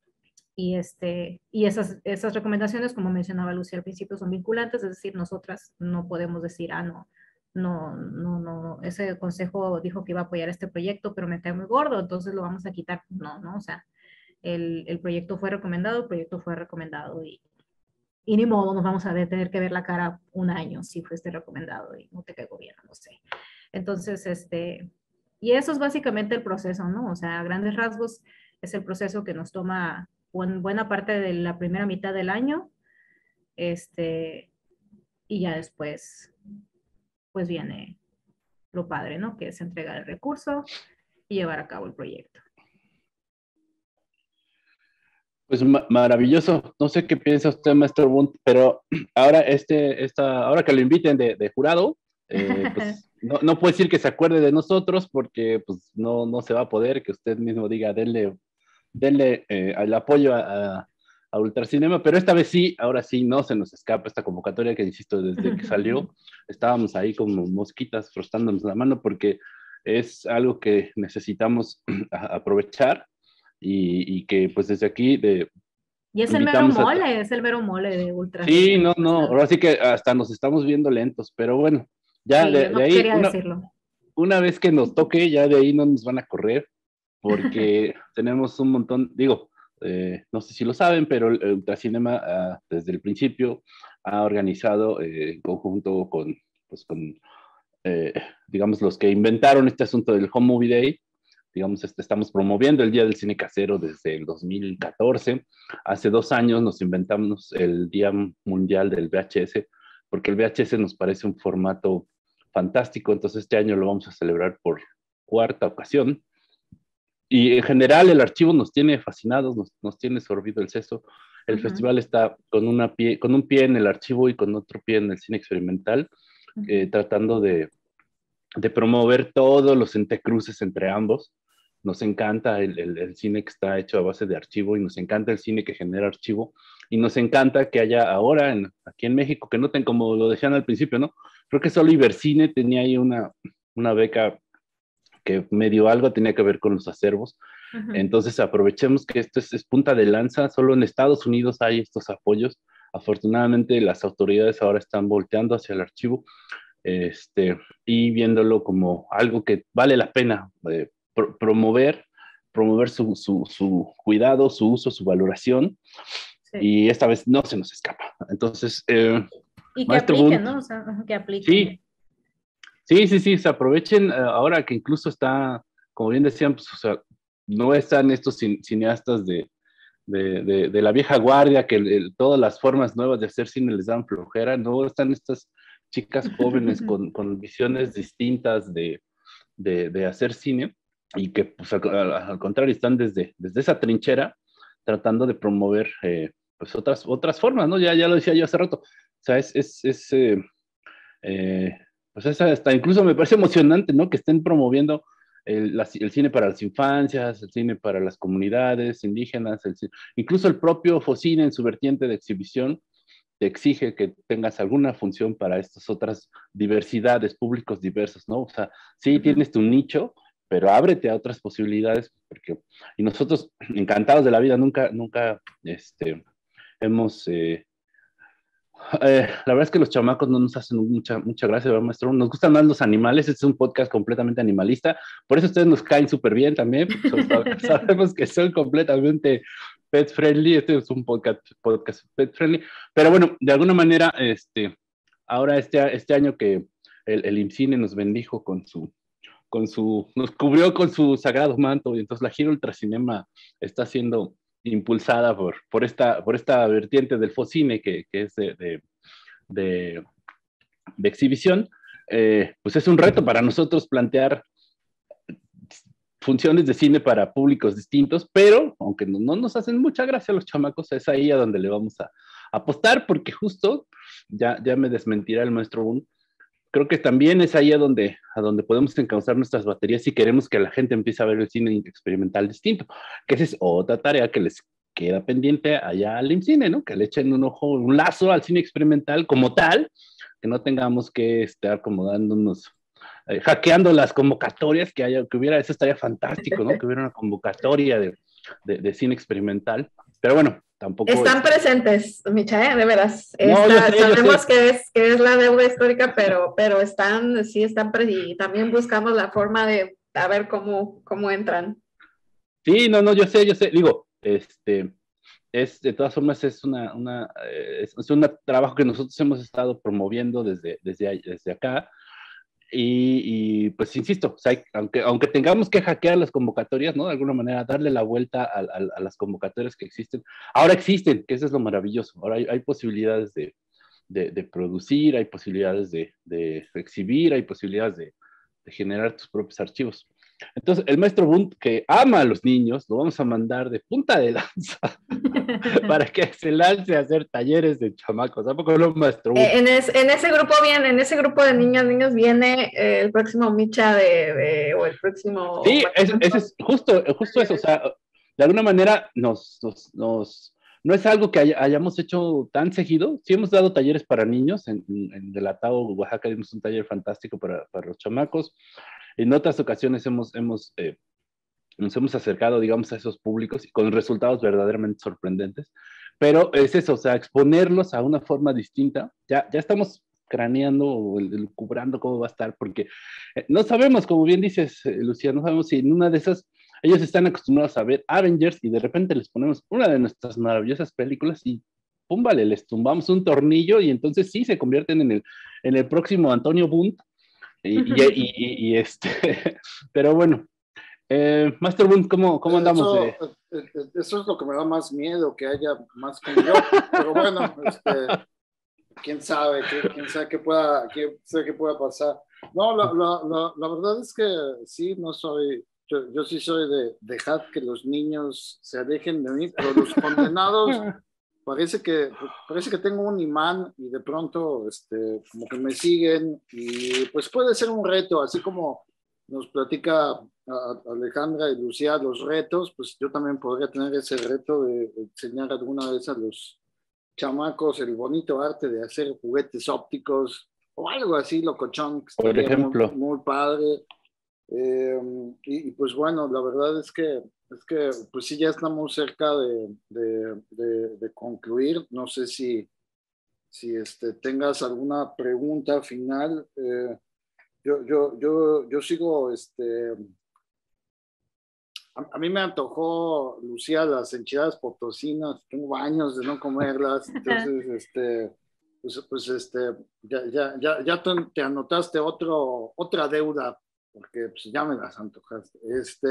Y, este, y esas, esas recomendaciones, como mencionaba Lucía al principio, son vinculantes, es decir, nosotras no podemos decir, ah, no, no, no, no, ese consejo dijo que iba a apoyar este proyecto, pero me cae muy gordo, entonces lo vamos a quitar. No, no, o sea, el, el proyecto fue recomendado, el proyecto fue recomendado y, y ni modo, nos vamos a tener que ver la cara un año si fuiste recomendado y no te caigo bien, no sé. Entonces, este, y eso es básicamente el proceso, ¿no? O sea, a grandes rasgos es el proceso que nos toma buena parte de la primera mitad del año, este, y ya después, pues viene lo padre, ¿no? Que es entregar el recurso y llevar a cabo el proyecto. Pues ma maravilloso. No sé qué piensa usted, maestro Bunt, pero ahora, este, esta, ahora que lo inviten de, de jurado, eh, pues no, no puede decir que se acuerde de nosotros porque pues no, no se va a poder, que usted mismo diga, denle denle eh, el apoyo a, a, a Ultracinema, pero esta vez sí, ahora sí, no se nos escapa esta convocatoria que, insisto, desde que salió, estábamos ahí como mosquitas frotándonos la mano porque es algo que necesitamos aprovechar y, y que pues desde aquí de, y es el mero mole, a... es el mero mole de Ultracinema. Sí, no, no, ahora sí que hasta nos estamos viendo lentos, pero bueno, ya sí, de, no de ahí, quería una, decirlo. Una vez que nos toque, ya de ahí no nos van a correr, porque tenemos un montón, digo, eh, no sé si lo saben, pero el Ultracinema uh, desde el principio ha organizado eh, en conjunto con, pues, con eh, digamos, los que inventaron este asunto del Home Movie Day. Digamos, este, estamos promoviendo el Día del Cine Casero desde el dos mil catorce. Hace dos años nos inventamos el Día Mundial del V H S, porque el V H S nos parece un formato fantástico, entonces este año lo vamos a celebrar por cuarta ocasión. Y en general el archivo nos tiene fascinados, nos, nos tiene sorbido el seso. El uh-huh. festival está con, una pie, con un pie en el archivo y con otro pie en el cine experimental, uh-huh. eh, tratando de, de promover todos los entrecruces entre ambos. nos encanta el, el, el cine que está hecho a base de archivo y nos encanta el cine que genera archivo y nos encanta que haya ahora en, aquí en México, que noten como lo decían al principio, ¿no? Creo que solo Ibercine tenía ahí una, una beca que medio algo tenía que ver con los acervos. Uh-huh. Entonces aprovechemos que esto es, es punta de lanza, solo en Estados Unidos hay estos apoyos. Afortunadamente las autoridades ahora están volteando hacia el archivo este, y viéndolo como algo que vale la pena eh, pro- promover, promover su, su, su cuidado, su uso, su valoración. Sí. Y esta vez no se nos escapa. Entonces, eh, y que apliquen, ¿no? O sea, que apliquen. Sí, sí, sí, sí, se aprovechen uh, ahora que incluso está, como bien decían, pues, o sea, no están estos cin- cineastas de, de, de, de la vieja guardia, que el, el, todas las formas nuevas de hacer cine les dan flojera, no, están estas chicas jóvenes con, con visiones distintas de, de, de hacer cine y que, pues, al, al contrario, están desde, desde esa trinchera tratando de promover eh, pues otras, otras formas, ¿no? Ya, ya lo decía yo hace rato, o sea, es, es, es eh, eh, pues esa hasta incluso me parece emocionante, ¿no? Que estén promoviendo el, la, el cine para las infancias, el cine para las comunidades indígenas, el, incluso el propio Focine en su vertiente de exhibición te exige que tengas alguna función para estas otras diversidades, públicos diversos, ¿no? O sea, sí uh-huh. tienes tu nicho, pero ábrete a otras posibilidades, porque, y nosotros encantados de la vida, nunca, nunca, este, hemos... Eh, Eh, la verdad es que los chamacos no nos hacen mucha, mucha gracia, ¿verdad, maestro? Nos gustan más los animales, este es un podcast completamente animalista, por eso ustedes nos caen súper bien también, sabemos que son completamente pet friendly, este es un podcast, podcast pet friendly, pero bueno, de alguna manera, este, ahora este, este año que el, el IMCINE nos bendijo con su, con su, nos cubrió con su sagrado manto, y entonces la gira Ultracinema está haciendo impulsada por, por, esta, por esta vertiente del Focine que, que es de, de, de, de exhibición, eh, pues es un reto para nosotros plantear funciones de cine para públicos distintos, pero aunque no, no nos hacen mucha gracia los chamacos, es ahí a donde le vamos a, a apostar, porque justo, ya, ya me desmentirá el maestro Boone, creo que también es ahí a donde, a donde podemos encauzar nuestras baterías si queremos que la gente empiece a ver el cine experimental distinto, que esa es otra tarea que les queda pendiente allá al IMCINE, ¿no? Que le echen un ojo, un lazo al cine experimental como tal, que no tengamos que estar como dándonos, eh, hackeando las convocatorias que haya, que hubiera, eso estaría fantástico, ¿no? Que hubiera una convocatoria de, de, de cine experimental, pero bueno, tampoco... Están es... presentes, Micha, ¿eh? De veras. No, Está, sé, sabemos que es, que es la deuda histórica, pero, pero están, sí están, pre y también buscamos la forma de a ver cómo, cómo entran. Sí, no, no, yo sé, yo sé, digo, este, es, de todas formas es una, una es, es un trabajo que nosotros hemos estado promoviendo desde, desde, desde acá, y, y pues insisto, o sea, aunque, aunque tengamos que hackear las convocatorias, ¿no? De alguna manera darle la vuelta a, a, a las convocatorias que existen, ahora existen, que eso es lo maravilloso, ahora hay, hay posibilidades de, de, de producir, hay posibilidades de, de exhibir, hay posibilidades de, de generar tus propios archivos. Entonces, el maestro Bunt, que ama a los niños, lo vamos a mandar de punta de lanza para que se lance a hacer talleres de chamacos. ¿A poco no, maestro Bunt? En, es, en ese grupo viene, en ese grupo de niños, niños viene eh, el próximo Micha de, de, o el próximo... Sí, ese es, es justo, justo eso. O sea, de alguna manera nos, nos, nos no es algo que hay, hayamos hecho tan seguido. Sí hemos dado talleres para niños. En, en Delatado, Oaxaca, dimos un taller fantástico para, para los chamacos. En otras ocasiones hemos, hemos, eh, nos hemos acercado, digamos, a esos públicos y con resultados verdaderamente sorprendentes. Pero es eso, o sea, exponerlos a una forma distinta. Ya, ya estamos craneando o lucubrando cómo va a estar, porque eh, no sabemos, como bien dices, eh, Lucía, no sabemos si en una de esas ellos están acostumbrados a ver Avengers y de repente les ponemos una de nuestras maravillosas películas y pum, vale, les tumbamos un tornillo y entonces sí se convierten en el, en el próximo Antonio Bunt. Y, y, y, y, y este, pero bueno, eh, Master Bunt, ¿cómo, cómo andamos? Eso, eh? eso es lo que me da más miedo, que haya más como yo, pero bueno, este, quién sabe, quién, quién sabe qué pueda, quién sabe qué pueda pasar. No, la, la, la, la verdad es que sí, no soy, yo, yo sí soy de dejar que los niños se alejen de mí, pero los condenados... Parece que, parece que tengo un imán y de pronto este, como que me siguen y pues puede ser un reto, así como nos platica a Alejandra y Lucía los retos, pues yo también podría tener ese reto de enseñar alguna vez a los chamacos el bonito arte de hacer juguetes ópticos o algo así locochón, que Por ejemplo. muy, muy padre. Eh, y, y pues bueno, la verdad es que, es que pues sí, ya estamos cerca de, de, de, de concluir. No sé si, si este, tengas alguna pregunta final. Eh, yo, yo, yo, yo sigo, este, a, a mí me antojó, Lucía, las enchiladas potosinas. Tengo años de no comerlas, entonces, este, pues, pues este, ya, ya, ya, ya te, te anotaste otro, otra deuda, porque pues, ya me las antojaste. Este...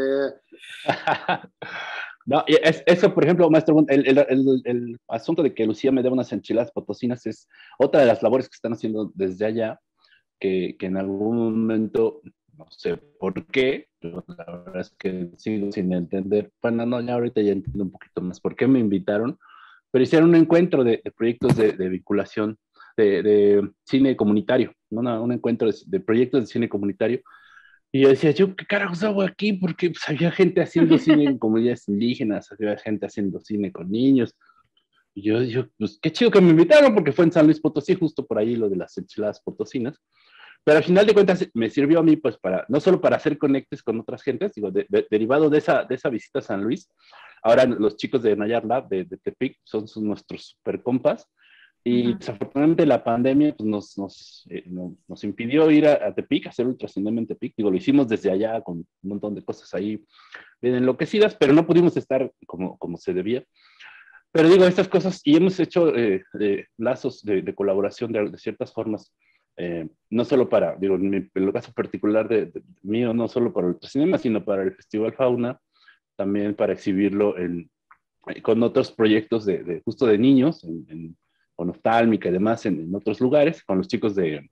No, es, eso, por ejemplo, maestro, el, el, el, el asunto de que Lucía me dé unas enchiladas potosinas es otra de las labores que están haciendo desde allá, que, que en algún momento, no sé por qué, pero la verdad es que sigo sin entender. Bueno, no, ya ahorita ya entiendo un poquito más por qué me invitaron, pero hicieron un encuentro de, de proyectos de, de vinculación, de, de cine comunitario, ¿no? Una, un encuentro de, de proyectos de cine comunitario. Y yo decía, ¿yo qué carajos hago aquí? Porque pues, había gente haciendo cine en comunidades indígenas, había gente haciendo cine con niños. Y yo, yo, pues qué chido que me invitaron, porque fue en San Luis Potosí, justo por ahí lo de las enchiladas potosinas. Pero al final de cuentas me sirvió a mí, pues, para, no solo para hacer conectes con otras gentes, digo, de, de, derivado de esa, de esa visita a San Luis, ahora los chicos de Nayar Lab, de, de Tepic, son, son nuestros super compas. Y uh-huh. Desafortunadamente la pandemia pues, nos, nos, eh, nos, nos impidió ir a, a Tepic, a hacer ultracinema en Tepic. Digo, lo hicimos desde allá con un montón de cosas ahí bien enloquecidas, pero no pudimos estar como, como se debía. Pero digo, estas cosas, y hemos hecho eh, eh, lazos de, de colaboración de, de ciertas formas, eh, no solo para, digo, en, mi, en el caso particular de, de, de mío, no solo para el ultracinema, sino para el Festival Fauna, también para exhibirlo en, con otros proyectos de, de justo de niños, en, en con Oftálmica y demás en, en otros lugares, con los chicos de,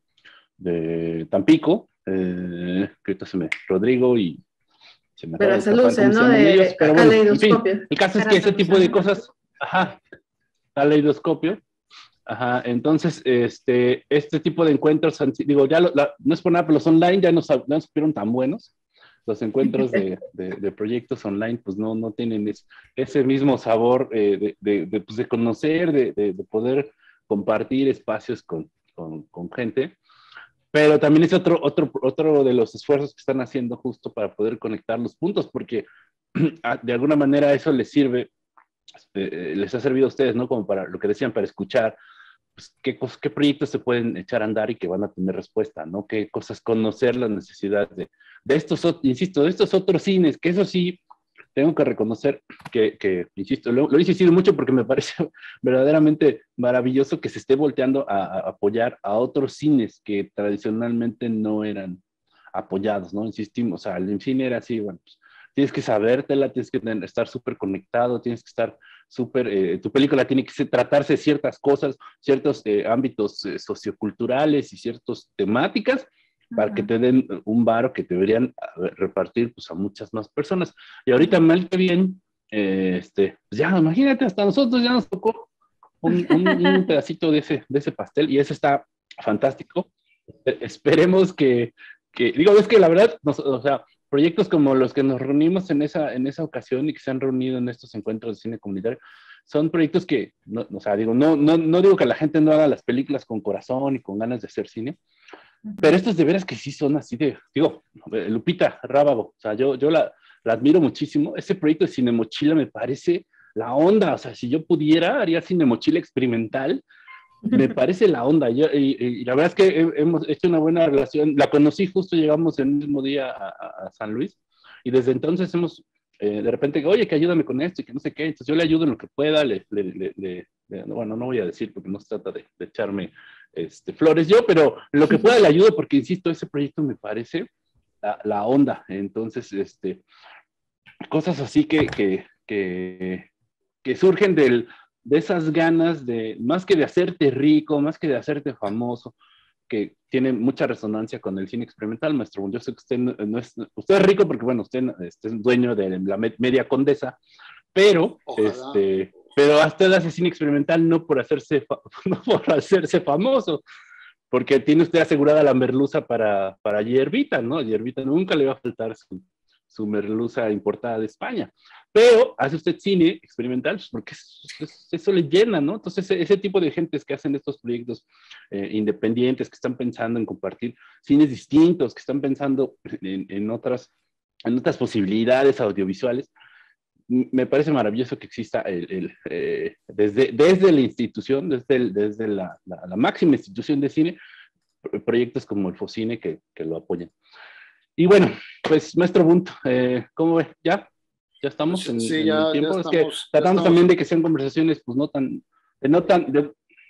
de Tampico, eh, que ahorita se me, Rodrigo y se me pero esa luce, ¿no? De ellos, pero bueno, en fin, caleidoscopio. el caso es que ese tipo de cosas, ajá, caleidoscopio, ajá, entonces, este, este tipo de encuentros, digo, ya lo, la, no es por nada, pero los online ya no, no supieron tan buenos. Los encuentros de, de, de proyectos online pues no, no tienen es, ese mismo sabor eh, de, de, de, pues de conocer, de, de, de poder compartir espacios con, con, con gente, pero también es otro, otro, otro de los esfuerzos que están haciendo justo para poder conectar los puntos, porque de alguna manera eso les sirve, eh, les ha servido a ustedes, ¿no? Como para lo que decían, para escuchar pues, qué, qué proyectos se pueden echar a andar y que van a tener respuesta, ¿no? Qué cosas, conocer las necesidades de, de estos, insisto, de estos otros cines, que eso sí, tengo que reconocer que, que insisto, lo, lo he insistido mucho porque me parece verdaderamente maravilloso que se esté volteando a, a apoyar a otros cines que tradicionalmente no eran apoyados, ¿no? Insistimos, o sea, el cine era así, bueno, pues, tienes que sabértela, tienes que tener, estar súper conectado, tienes que estar súper, eh, tu película tiene que ser, tratarse de ciertas cosas, ciertos eh, ámbitos eh, socioculturales y ciertas temáticas, para uh-huh. que te den un varo que te deberían repartir pues, a muchas más personas. Y ahorita, mal que bien, eh, este, pues ya, imagínate, hasta nosotros ya nos tocó un, un, un pedacito de ese, de ese pastel, y eso está fantástico. Esperemos que, que digo, es que la verdad, nos, o sea, proyectos como los que nos reunimos en esa, en esa ocasión y que se han reunido en estos encuentros de cine comunitario, son proyectos que, no, o sea, digo, no, no, no digo que la gente no haga las películas con corazón y con ganas de hacer cine, pero estos de veras que sí son así de, digo, Lupita Rábago, o sea, yo, yo la, la admiro muchísimo. Ese proyecto de Cine Mochila me parece la onda, o sea, si yo pudiera, haría Cine Mochila experimental, me parece la onda. Yo, y, y la verdad es que hemos hecho una buena relación. La conocí justo, llegamos el mismo día a, a, a San Luis, y desde entonces hemos, eh, de repente, oye, que ayúdame con esto y que no sé qué. Entonces yo le ayudo en lo que pueda. Le, le, le, le, le, bueno, no voy a decir porque no se trata de, de echarme este, flores yo, pero en lo que pueda le ayudo porque, insisto, ese proyecto me parece la, la onda. Entonces, este, cosas así que, que, que, que surgen del de esas ganas de, más que de hacerte rico, más que de hacerte famoso, que tiene mucha resonancia con el cine experimental, maestro. Yo sé que usted no, no es, usted es rico porque, bueno, usted, usted es dueño de la Media Condesa, pero, este, pero usted hace cine experimental no por hacerse, no por hacerse famoso, porque tiene usted asegurada la merluza para, para Hierbita, ¿no? A Hierbita nunca le va a faltar su, su merluza importada de España. Pero hace usted cine experimental, pues, porque eso, eso le llena, ¿no? Entonces, ese, ese tipo de gentes que hacen estos proyectos eh, independientes, que están pensando en compartir cines distintos, que están pensando en, en, otras, en otras posibilidades audiovisuales, me parece maravilloso que exista el, el, eh, desde, desde la institución, desde, el, desde la, la, la máxima institución de cine, proyectos como el Focine que, que lo apoyan. Y bueno, pues, maestro Bunt, eh, ¿cómo ve? ¿Ya? ¿Ya estamos en, sí, en ya, el tiempo? ya es estamos, que tratamos estamos... también de que sean conversaciones, pues, no tan... De no tan de,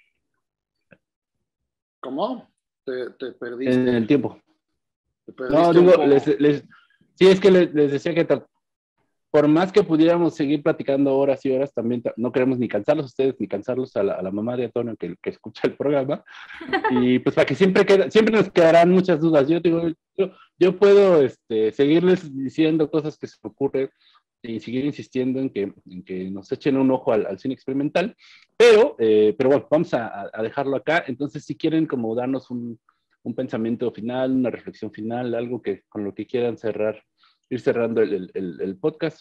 ¿Cómo? Te, te perdiste. en el tiempo. Te perdiste No, digo, les, les, sí, es que les, les decía que por más que pudiéramos seguir platicando horas y horas, también no queremos ni cansarlos a ustedes, ni cansarlos a la, a la mamá de Antonio que, que escucha el programa. Y pues para que siempre, queda, siempre nos quedarán muchas dudas. Yo digo, yo, yo puedo este, seguirles diciendo cosas que se me ocurren y seguir insistiendo en que, en que nos echen un ojo al, al cine experimental, pero, eh, pero bueno, vamos a, a dejarlo acá. Entonces, si quieren como darnos un, un pensamiento final, una reflexión final, algo que con lo que quieran cerrar, ir cerrando el, el, el podcast.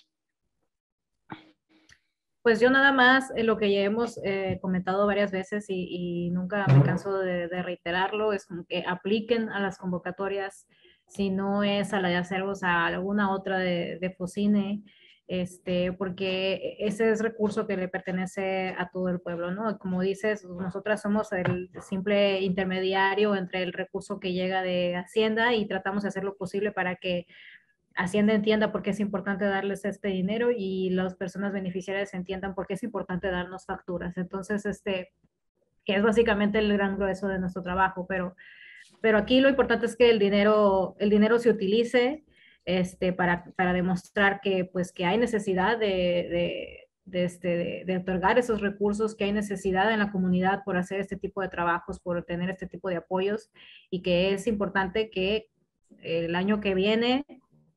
Pues yo nada más, eh, lo que ya hemos eh, comentado varias veces y, y nunca me canso de, de reiterarlo, es como que apliquen a las convocatorias, si no es a la de acervos, a alguna otra de, de Focine, este, porque ese es recurso que le pertenece a todo el pueblo, ¿no? Como dices, nosotras somos el simple intermediario entre el recurso que llega de Hacienda y tratamos de hacer lo posible para que Hacienda entienda por qué es importante darles este dinero y las personas beneficiarias entiendan por qué es importante darnos facturas. Entonces, este, que es básicamente el gran grueso de nuestro trabajo, pero, pero aquí lo importante es que el dinero, el dinero se utilice este, para, para demostrar que, pues, que hay necesidad de, de, de, este, de, de otorgar esos recursos, que hay necesidad en la comunidad por hacer este tipo de trabajos, por tener este tipo de apoyos, y que es importante que el año que viene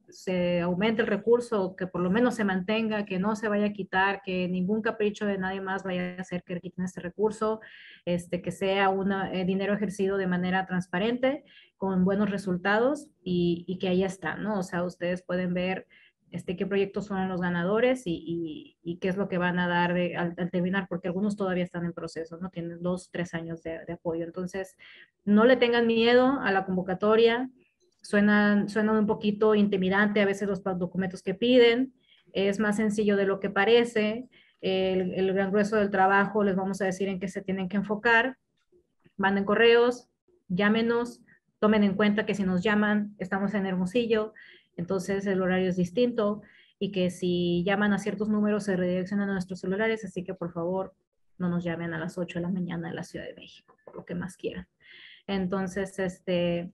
se aumente el recurso, que por lo menos se mantenga, que no se vaya a quitar, que ningún capricho de nadie más vaya a hacer que quiten este recurso, este, que sea un eh, dinero ejercido de manera transparente, con buenos resultados y, y que ahí está, ¿no? O sea, ustedes pueden ver este, qué proyectos son los ganadores y, y, y qué es lo que van a dar de, al, al, terminar, porque algunos todavía están en proceso, ¿no? Tienen dos, tres años de, de apoyo. Entonces, no le tengan miedo a la convocatoria. Suenan, suenan un poquito intimidante a veces los documentos que piden, es más sencillo de lo que parece, el, el gran grueso del trabajo les vamos a decir en qué se tienen que enfocar, manden correos, llámenos, tomen en cuenta que si nos llaman estamos en Hermosillo, entonces el horario es distinto y que si llaman a ciertos números se redireccionan a nuestros celulares, así que por favor no nos llamen a las ocho de la mañana en la Ciudad de México, por lo que más quieran. Entonces, este...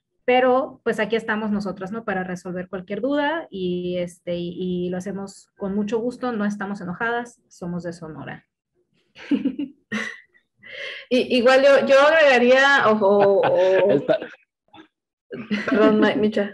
Pero pues aquí estamos nosotros, ¿no? Para resolver cualquier duda y, este, y, y lo hacemos con mucho gusto, no estamos enojadas, somos de Sonora. y, igual yo, yo agregaría, o, o, o... perdón, Micha.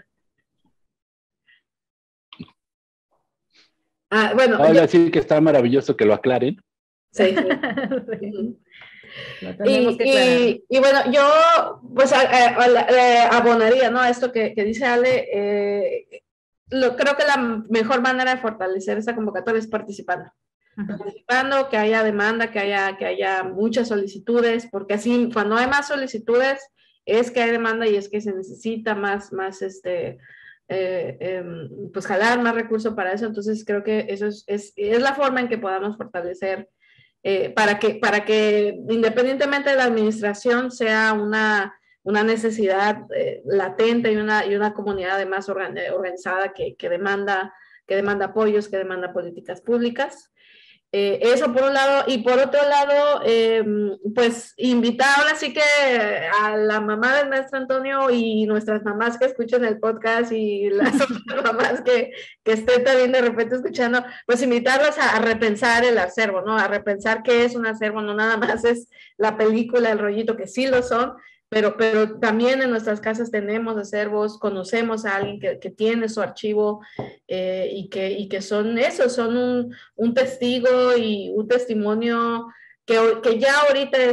Ah, bueno. Ahora yo... sí que está maravilloso que lo aclaren. Sí. sí. Y, y, y bueno, yo pues a, a, a, abonaría, ¿no? Esto que, que dice Ale, eh, lo, creo que la mejor manera de fortalecer esta convocatoria es participando. Uh-huh. Participando, que haya demanda, que haya, que haya muchas solicitudes, porque así cuando hay más solicitudes es que hay demanda y es que se necesita más, más este, eh, eh, pues jalar más recursos para eso. Entonces creo que eso es, es, es la forma en que podamos fortalecer Eh, para, que, para que independientemente de la administración sea una, una necesidad eh, latente y una, y una comunidad además organ, organizada que, que, demanda, que demanda apoyos, que demanda políticas públicas. Eh, eso por un lado, y por otro lado, eh, pues invitar ahora sí que a la mamá del maestro Antonio y nuestras mamás que escuchen el podcast y las otras mamás que, que estén también de repente escuchando, pues invitarlos a, a repensar el acervo, ¿no? A repensar qué es un acervo, no nada más es la película, el rollito, que sí lo son, pero, pero también en nuestras casas tenemos acervos, conocemos a alguien que, que tiene su archivo eh, y, que, y que son eso, son un, un testigo y un testimonio que, que ya ahorita es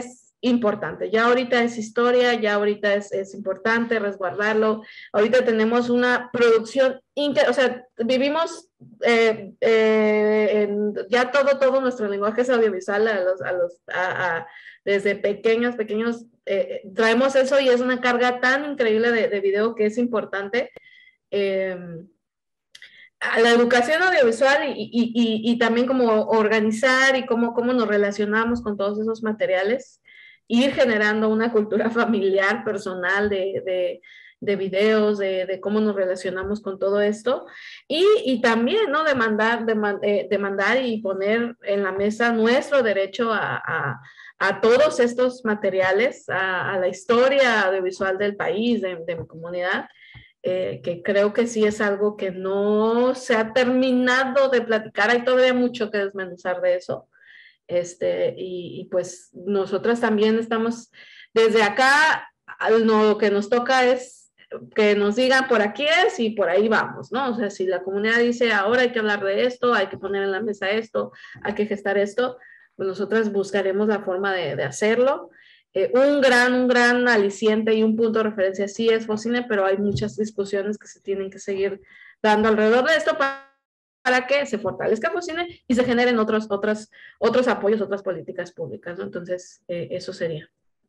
importante. Ya ahorita es historia, ya ahorita es, es importante resguardarlo. Ahorita tenemos una producción, o sea, vivimos eh, eh, en, ya todo, todo nuestro lenguaje es audiovisual a los, a los, a, a, desde pequeños, pequeños, eh, traemos eso y es una carga tan increíble de, de video que es importante. Eh, a la educación audiovisual y, y, y, y también cómo organizar y cómo, cómo nos relacionamos con todos esos materiales, ir generando una cultura familiar, personal de, de, de videos, de, de cómo nos relacionamos con todo esto y, y también, ¿no? Demandar, demand, eh, demandar y poner en la mesa nuestro derecho a, a, a todos estos materiales, a, a la historia audiovisual del país, de, de mi comunidad. Eh, que creo que sí es algo que no se ha terminado de platicar, hay todavía mucho que desmenuzar de eso, este, y, y pues nosotras también estamos, desde acá, lo que nos toca es que nos digan por aquí es y por ahí vamos, ¿no? O sea, si la comunidad dice ahora hay que hablar de esto, hay que poner en la mesa esto, hay que gestar esto, pues nosotras buscaremos la forma de, de hacerlo. Eh, un gran, un gran aliciente y un punto de referencia sí es Focine, pero hay muchas discusiones que se tienen que seguir dando alrededor de esto para, para que se fortalezca Focine y se generen otros, otros, otros apoyos, otras políticas públicas, ¿no? Entonces, eh, eso sería.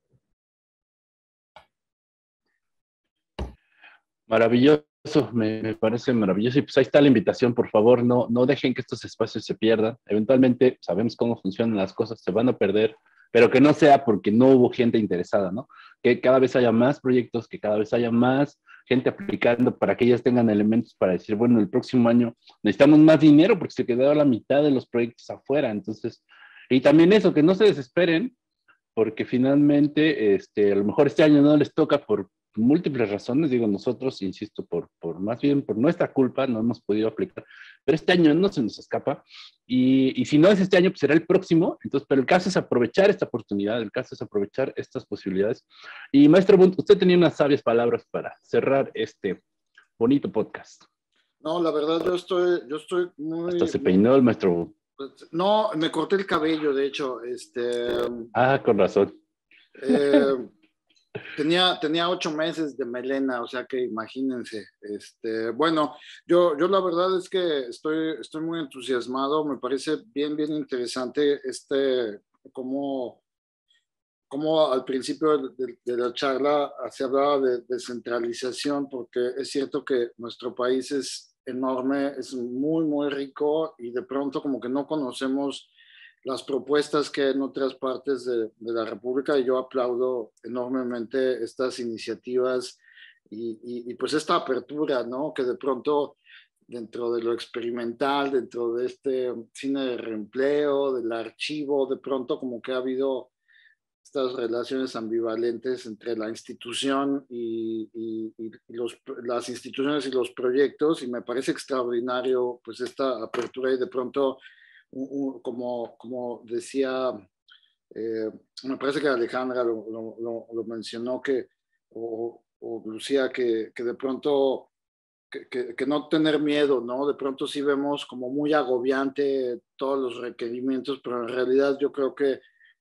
Maravilloso, me, me parece maravilloso. Y pues ahí está la invitación, por favor, no, no dejen que estos espacios se pierdan. Eventualmente sabemos cómo funcionan las cosas, se van a perder, pero que no sea porque no hubo gente interesada, ¿no? Que cada vez haya más proyectos, que cada vez haya más gente aplicando para que ellas tengan elementos para decir, bueno, el próximo año necesitamos más dinero porque se quedó la mitad de los proyectos afuera. Entonces, y también eso, que no se desesperen, porque finalmente, este, a lo mejor este año no les toca por múltiples razones, digo nosotros, insisto, por, por más bien por nuestra culpa, no hemos podido aplicar, pero este año no se nos escapa, y, y si no es este año, pues será el próximo. Entonces, pero el caso es aprovechar esta oportunidad, el caso es aprovechar estas posibilidades. Y maestro Bunt, usted tenía unas sabias palabras para cerrar este bonito podcast. No, la verdad yo estoy, yo estoy muy... Hasta se peinó el maestro Bunt. No, me corté el cabello, de hecho, este... Ah, con razón. Eh, tenía, tenía ocho meses de melena, o sea que imagínense. Este, bueno, yo, yo la verdad es que estoy, estoy muy entusiasmado, me parece bien, bien interesante este, cómo, cómo al principio de, de la charla se hablaba de descentralización, porque es cierto que nuestro país es enorme, es muy, muy rico y de pronto como que no conocemos las propuestas que hay en otras partes de, de la República y yo aplaudo enormemente estas iniciativas y, y, y pues esta apertura, ¿no? Que de pronto dentro de lo experimental, dentro de este cine de reempleo, del archivo, de pronto como que ha habido estas relaciones ambivalentes entre la institución y, y, y los, las instituciones y los proyectos, y me parece extraordinario pues esta apertura y de pronto, un, un, como, como decía, eh, me parece que Alejandra lo, lo, lo, lo mencionó, que, o, o Lucía, que, que de pronto, que, que, que no tener miedo, ¿no? De pronto sí vemos como muy agobiante todos los requerimientos, pero en realidad yo creo que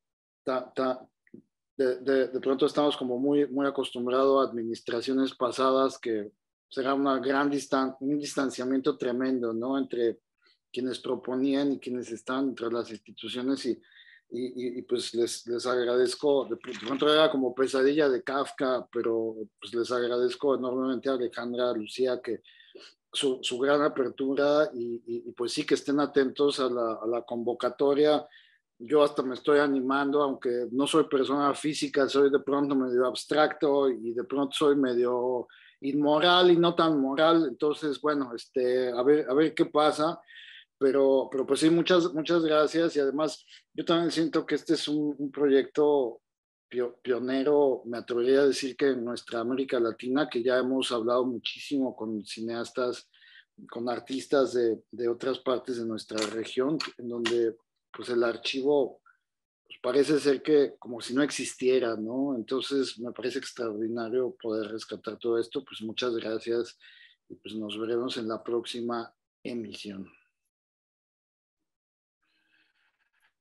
ta, ta, De, de, de pronto estamos como muy, muy acostumbrados a administraciones pasadas que será una gran distan un distanciamiento tremendo, ¿no? Entre quienes proponían y quienes están entre las instituciones y, y, y pues les, les agradezco, de pronto era como pesadilla de Kafka, pero pues les agradezco enormemente a Alejandra, a Lucía, que su, su gran apertura y, y, y pues sí que estén atentos a la, a la convocatoria. Yo hasta me estoy animando, aunque no soy persona física, soy de pronto medio abstracto y de pronto soy medio inmoral y no tan moral. Entonces, bueno, este, a ver, a ver qué pasa. Pero, pero pues sí, muchas, muchas gracias. Y además, yo también siento que este es un, un proyecto pionero, me atrevería a decir que en nuestra América Latina, que ya hemos hablado muchísimo con cineastas, con artistas de, de otras partes de nuestra región, en donde pues el archivo pues parece ser que como si no existiera, ¿no? Entonces me parece extraordinario poder rescatar todo esto. Pues muchas gracias y pues nos veremos en la próxima emisión.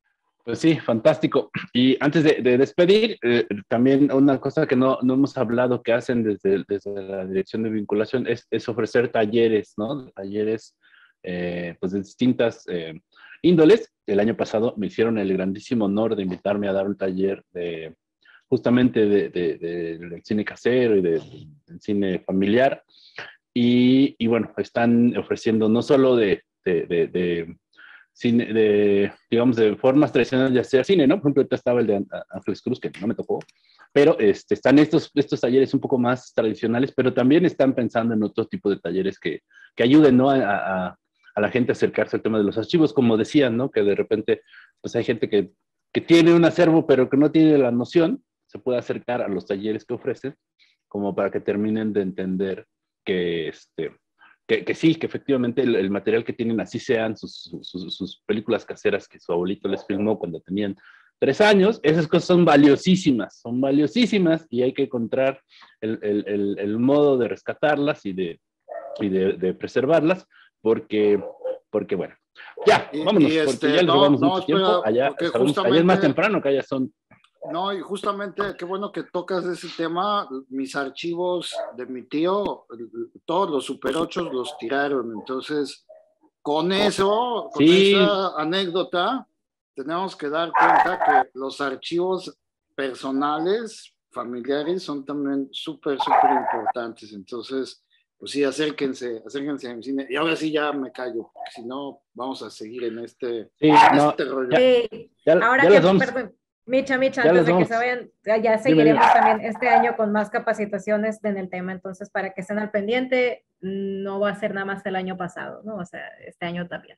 Pues sí, fantástico. Y antes de, de despedir, eh, también una cosa que no, no hemos hablado que hacen desde, desde la Dirección de Vinculación es, es ofrecer talleres, ¿no? Talleres eh, pues de distintas eh, índoles. El año pasado me hicieron el grandísimo honor de invitarme a dar un taller de justamente de, de, de, del cine casero y de, de, del cine familiar. Y, y bueno, están ofreciendo no solo de, de, de, de cine, de, digamos, de formas tradicionales de hacer cine, ¿no? Por ejemplo, ahorita estaba el de Ángeles Cruz, que no me tocó, pero este, están estos, estos talleres un poco más tradicionales, pero también están pensando en otro tipo de talleres que, que ayuden, ¿no? A, a, a la gente a acercarse al tema de los archivos, como decían, ¿no? Que de repente, pues hay gente que, que tiene un acervo, pero que no tiene la noción, se puede acercar a los talleres que ofrecen, como para que terminen de entender que, este, que, que sí, que efectivamente el, el material que tienen, así sean sus, sus, sus películas caseras que su abuelito les filmó cuando tenían tres años, esas cosas son valiosísimas, son valiosísimas y hay que encontrar el, el, el, el modo de rescatarlas y de, y de, de preservarlas, porque, porque bueno, ya, y, vámonos, y porque este, ya les no, robamos no, mucho espera, tiempo, allá, justamente... allá es más temprano, que allá son... No, y justamente, qué bueno que tocas ese tema. Mis archivos de mi tío, todos los super ochos los tiraron. Entonces, con eso, con sí. esa anécdota, tenemos que dar cuenta que los archivos personales, familiares, son también súper, súper importantes. Entonces, pues sí, acérquense, acérquense a mi cine. Y ahora sí ya me callo, porque si no, vamos a seguir en este, sí, en no, este rollo. Sí. Ya, Ahora ya que, les vamos. perdón, Micha, Micha, Ya antes les de que vamos. se vayan, ya, ya seguiremos también este año con más capacitaciones en el tema, entonces para que estén al pendiente, no va a ser nada más el año pasado, ¿no? O sea, este año también.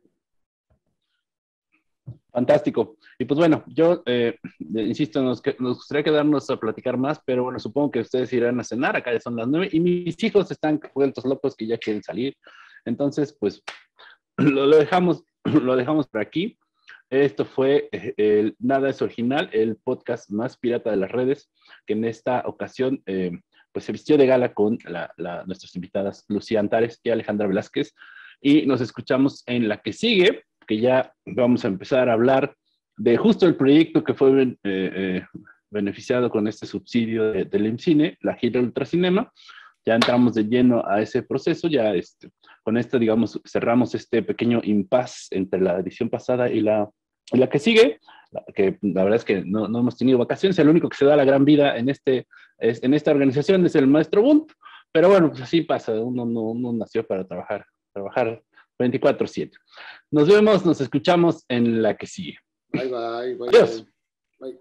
Fantástico. Y pues bueno, yo eh, insisto, nos, nos gustaría quedarnos a platicar más, pero bueno, supongo que ustedes irán a cenar, acá ya son las nueve, y mis hijos están vueltos locos que ya quieren salir. Entonces, pues, lo, lo dejamos, lo dejamos por aquí. Esto fue el Nada es Original, el podcast más pirata de las redes, que en esta ocasión eh, pues se vistió de gala con la, la, nuestras invitadas Lucía Antares y Alejandra Velázquez, y nos escuchamos en la que sigue, que ya vamos a empezar a hablar de justo el proyecto que fue eh, eh, beneficiado con este subsidio de, del IMCINE, la gira Ultracinema. Ya entramos de lleno a ese proceso, ya este, con esto, digamos, cerramos este pequeño impasse entre la edición pasada y la, y la que sigue, que la verdad es que no, no hemos tenido vacaciones, el único que se da la gran vida en, este, es, en esta organización es el maestro Bunt, pero bueno, pues así pasa, uno, no, uno nació para trabajar, trabajar veinticuatro siete. Nos vemos, nos escuchamos en la que sigue. Bye, bye, bye. Adiós. Bye.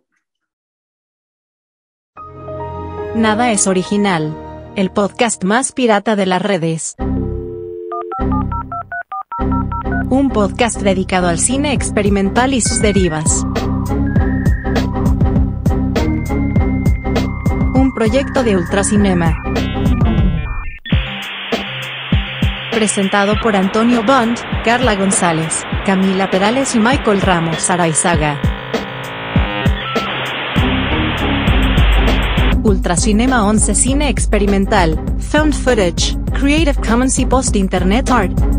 Nada es Original, el podcast más pirata de las redes. Un podcast dedicado al cine experimental y sus derivas. Un proyecto de Ultracinema. Presentado por Antonio Bond, Carla González, Camila Perales y Michael Ramos Araizaga. Ultracinema once Cine experimental, Found Footage, Creative Commons y Post Internet Art.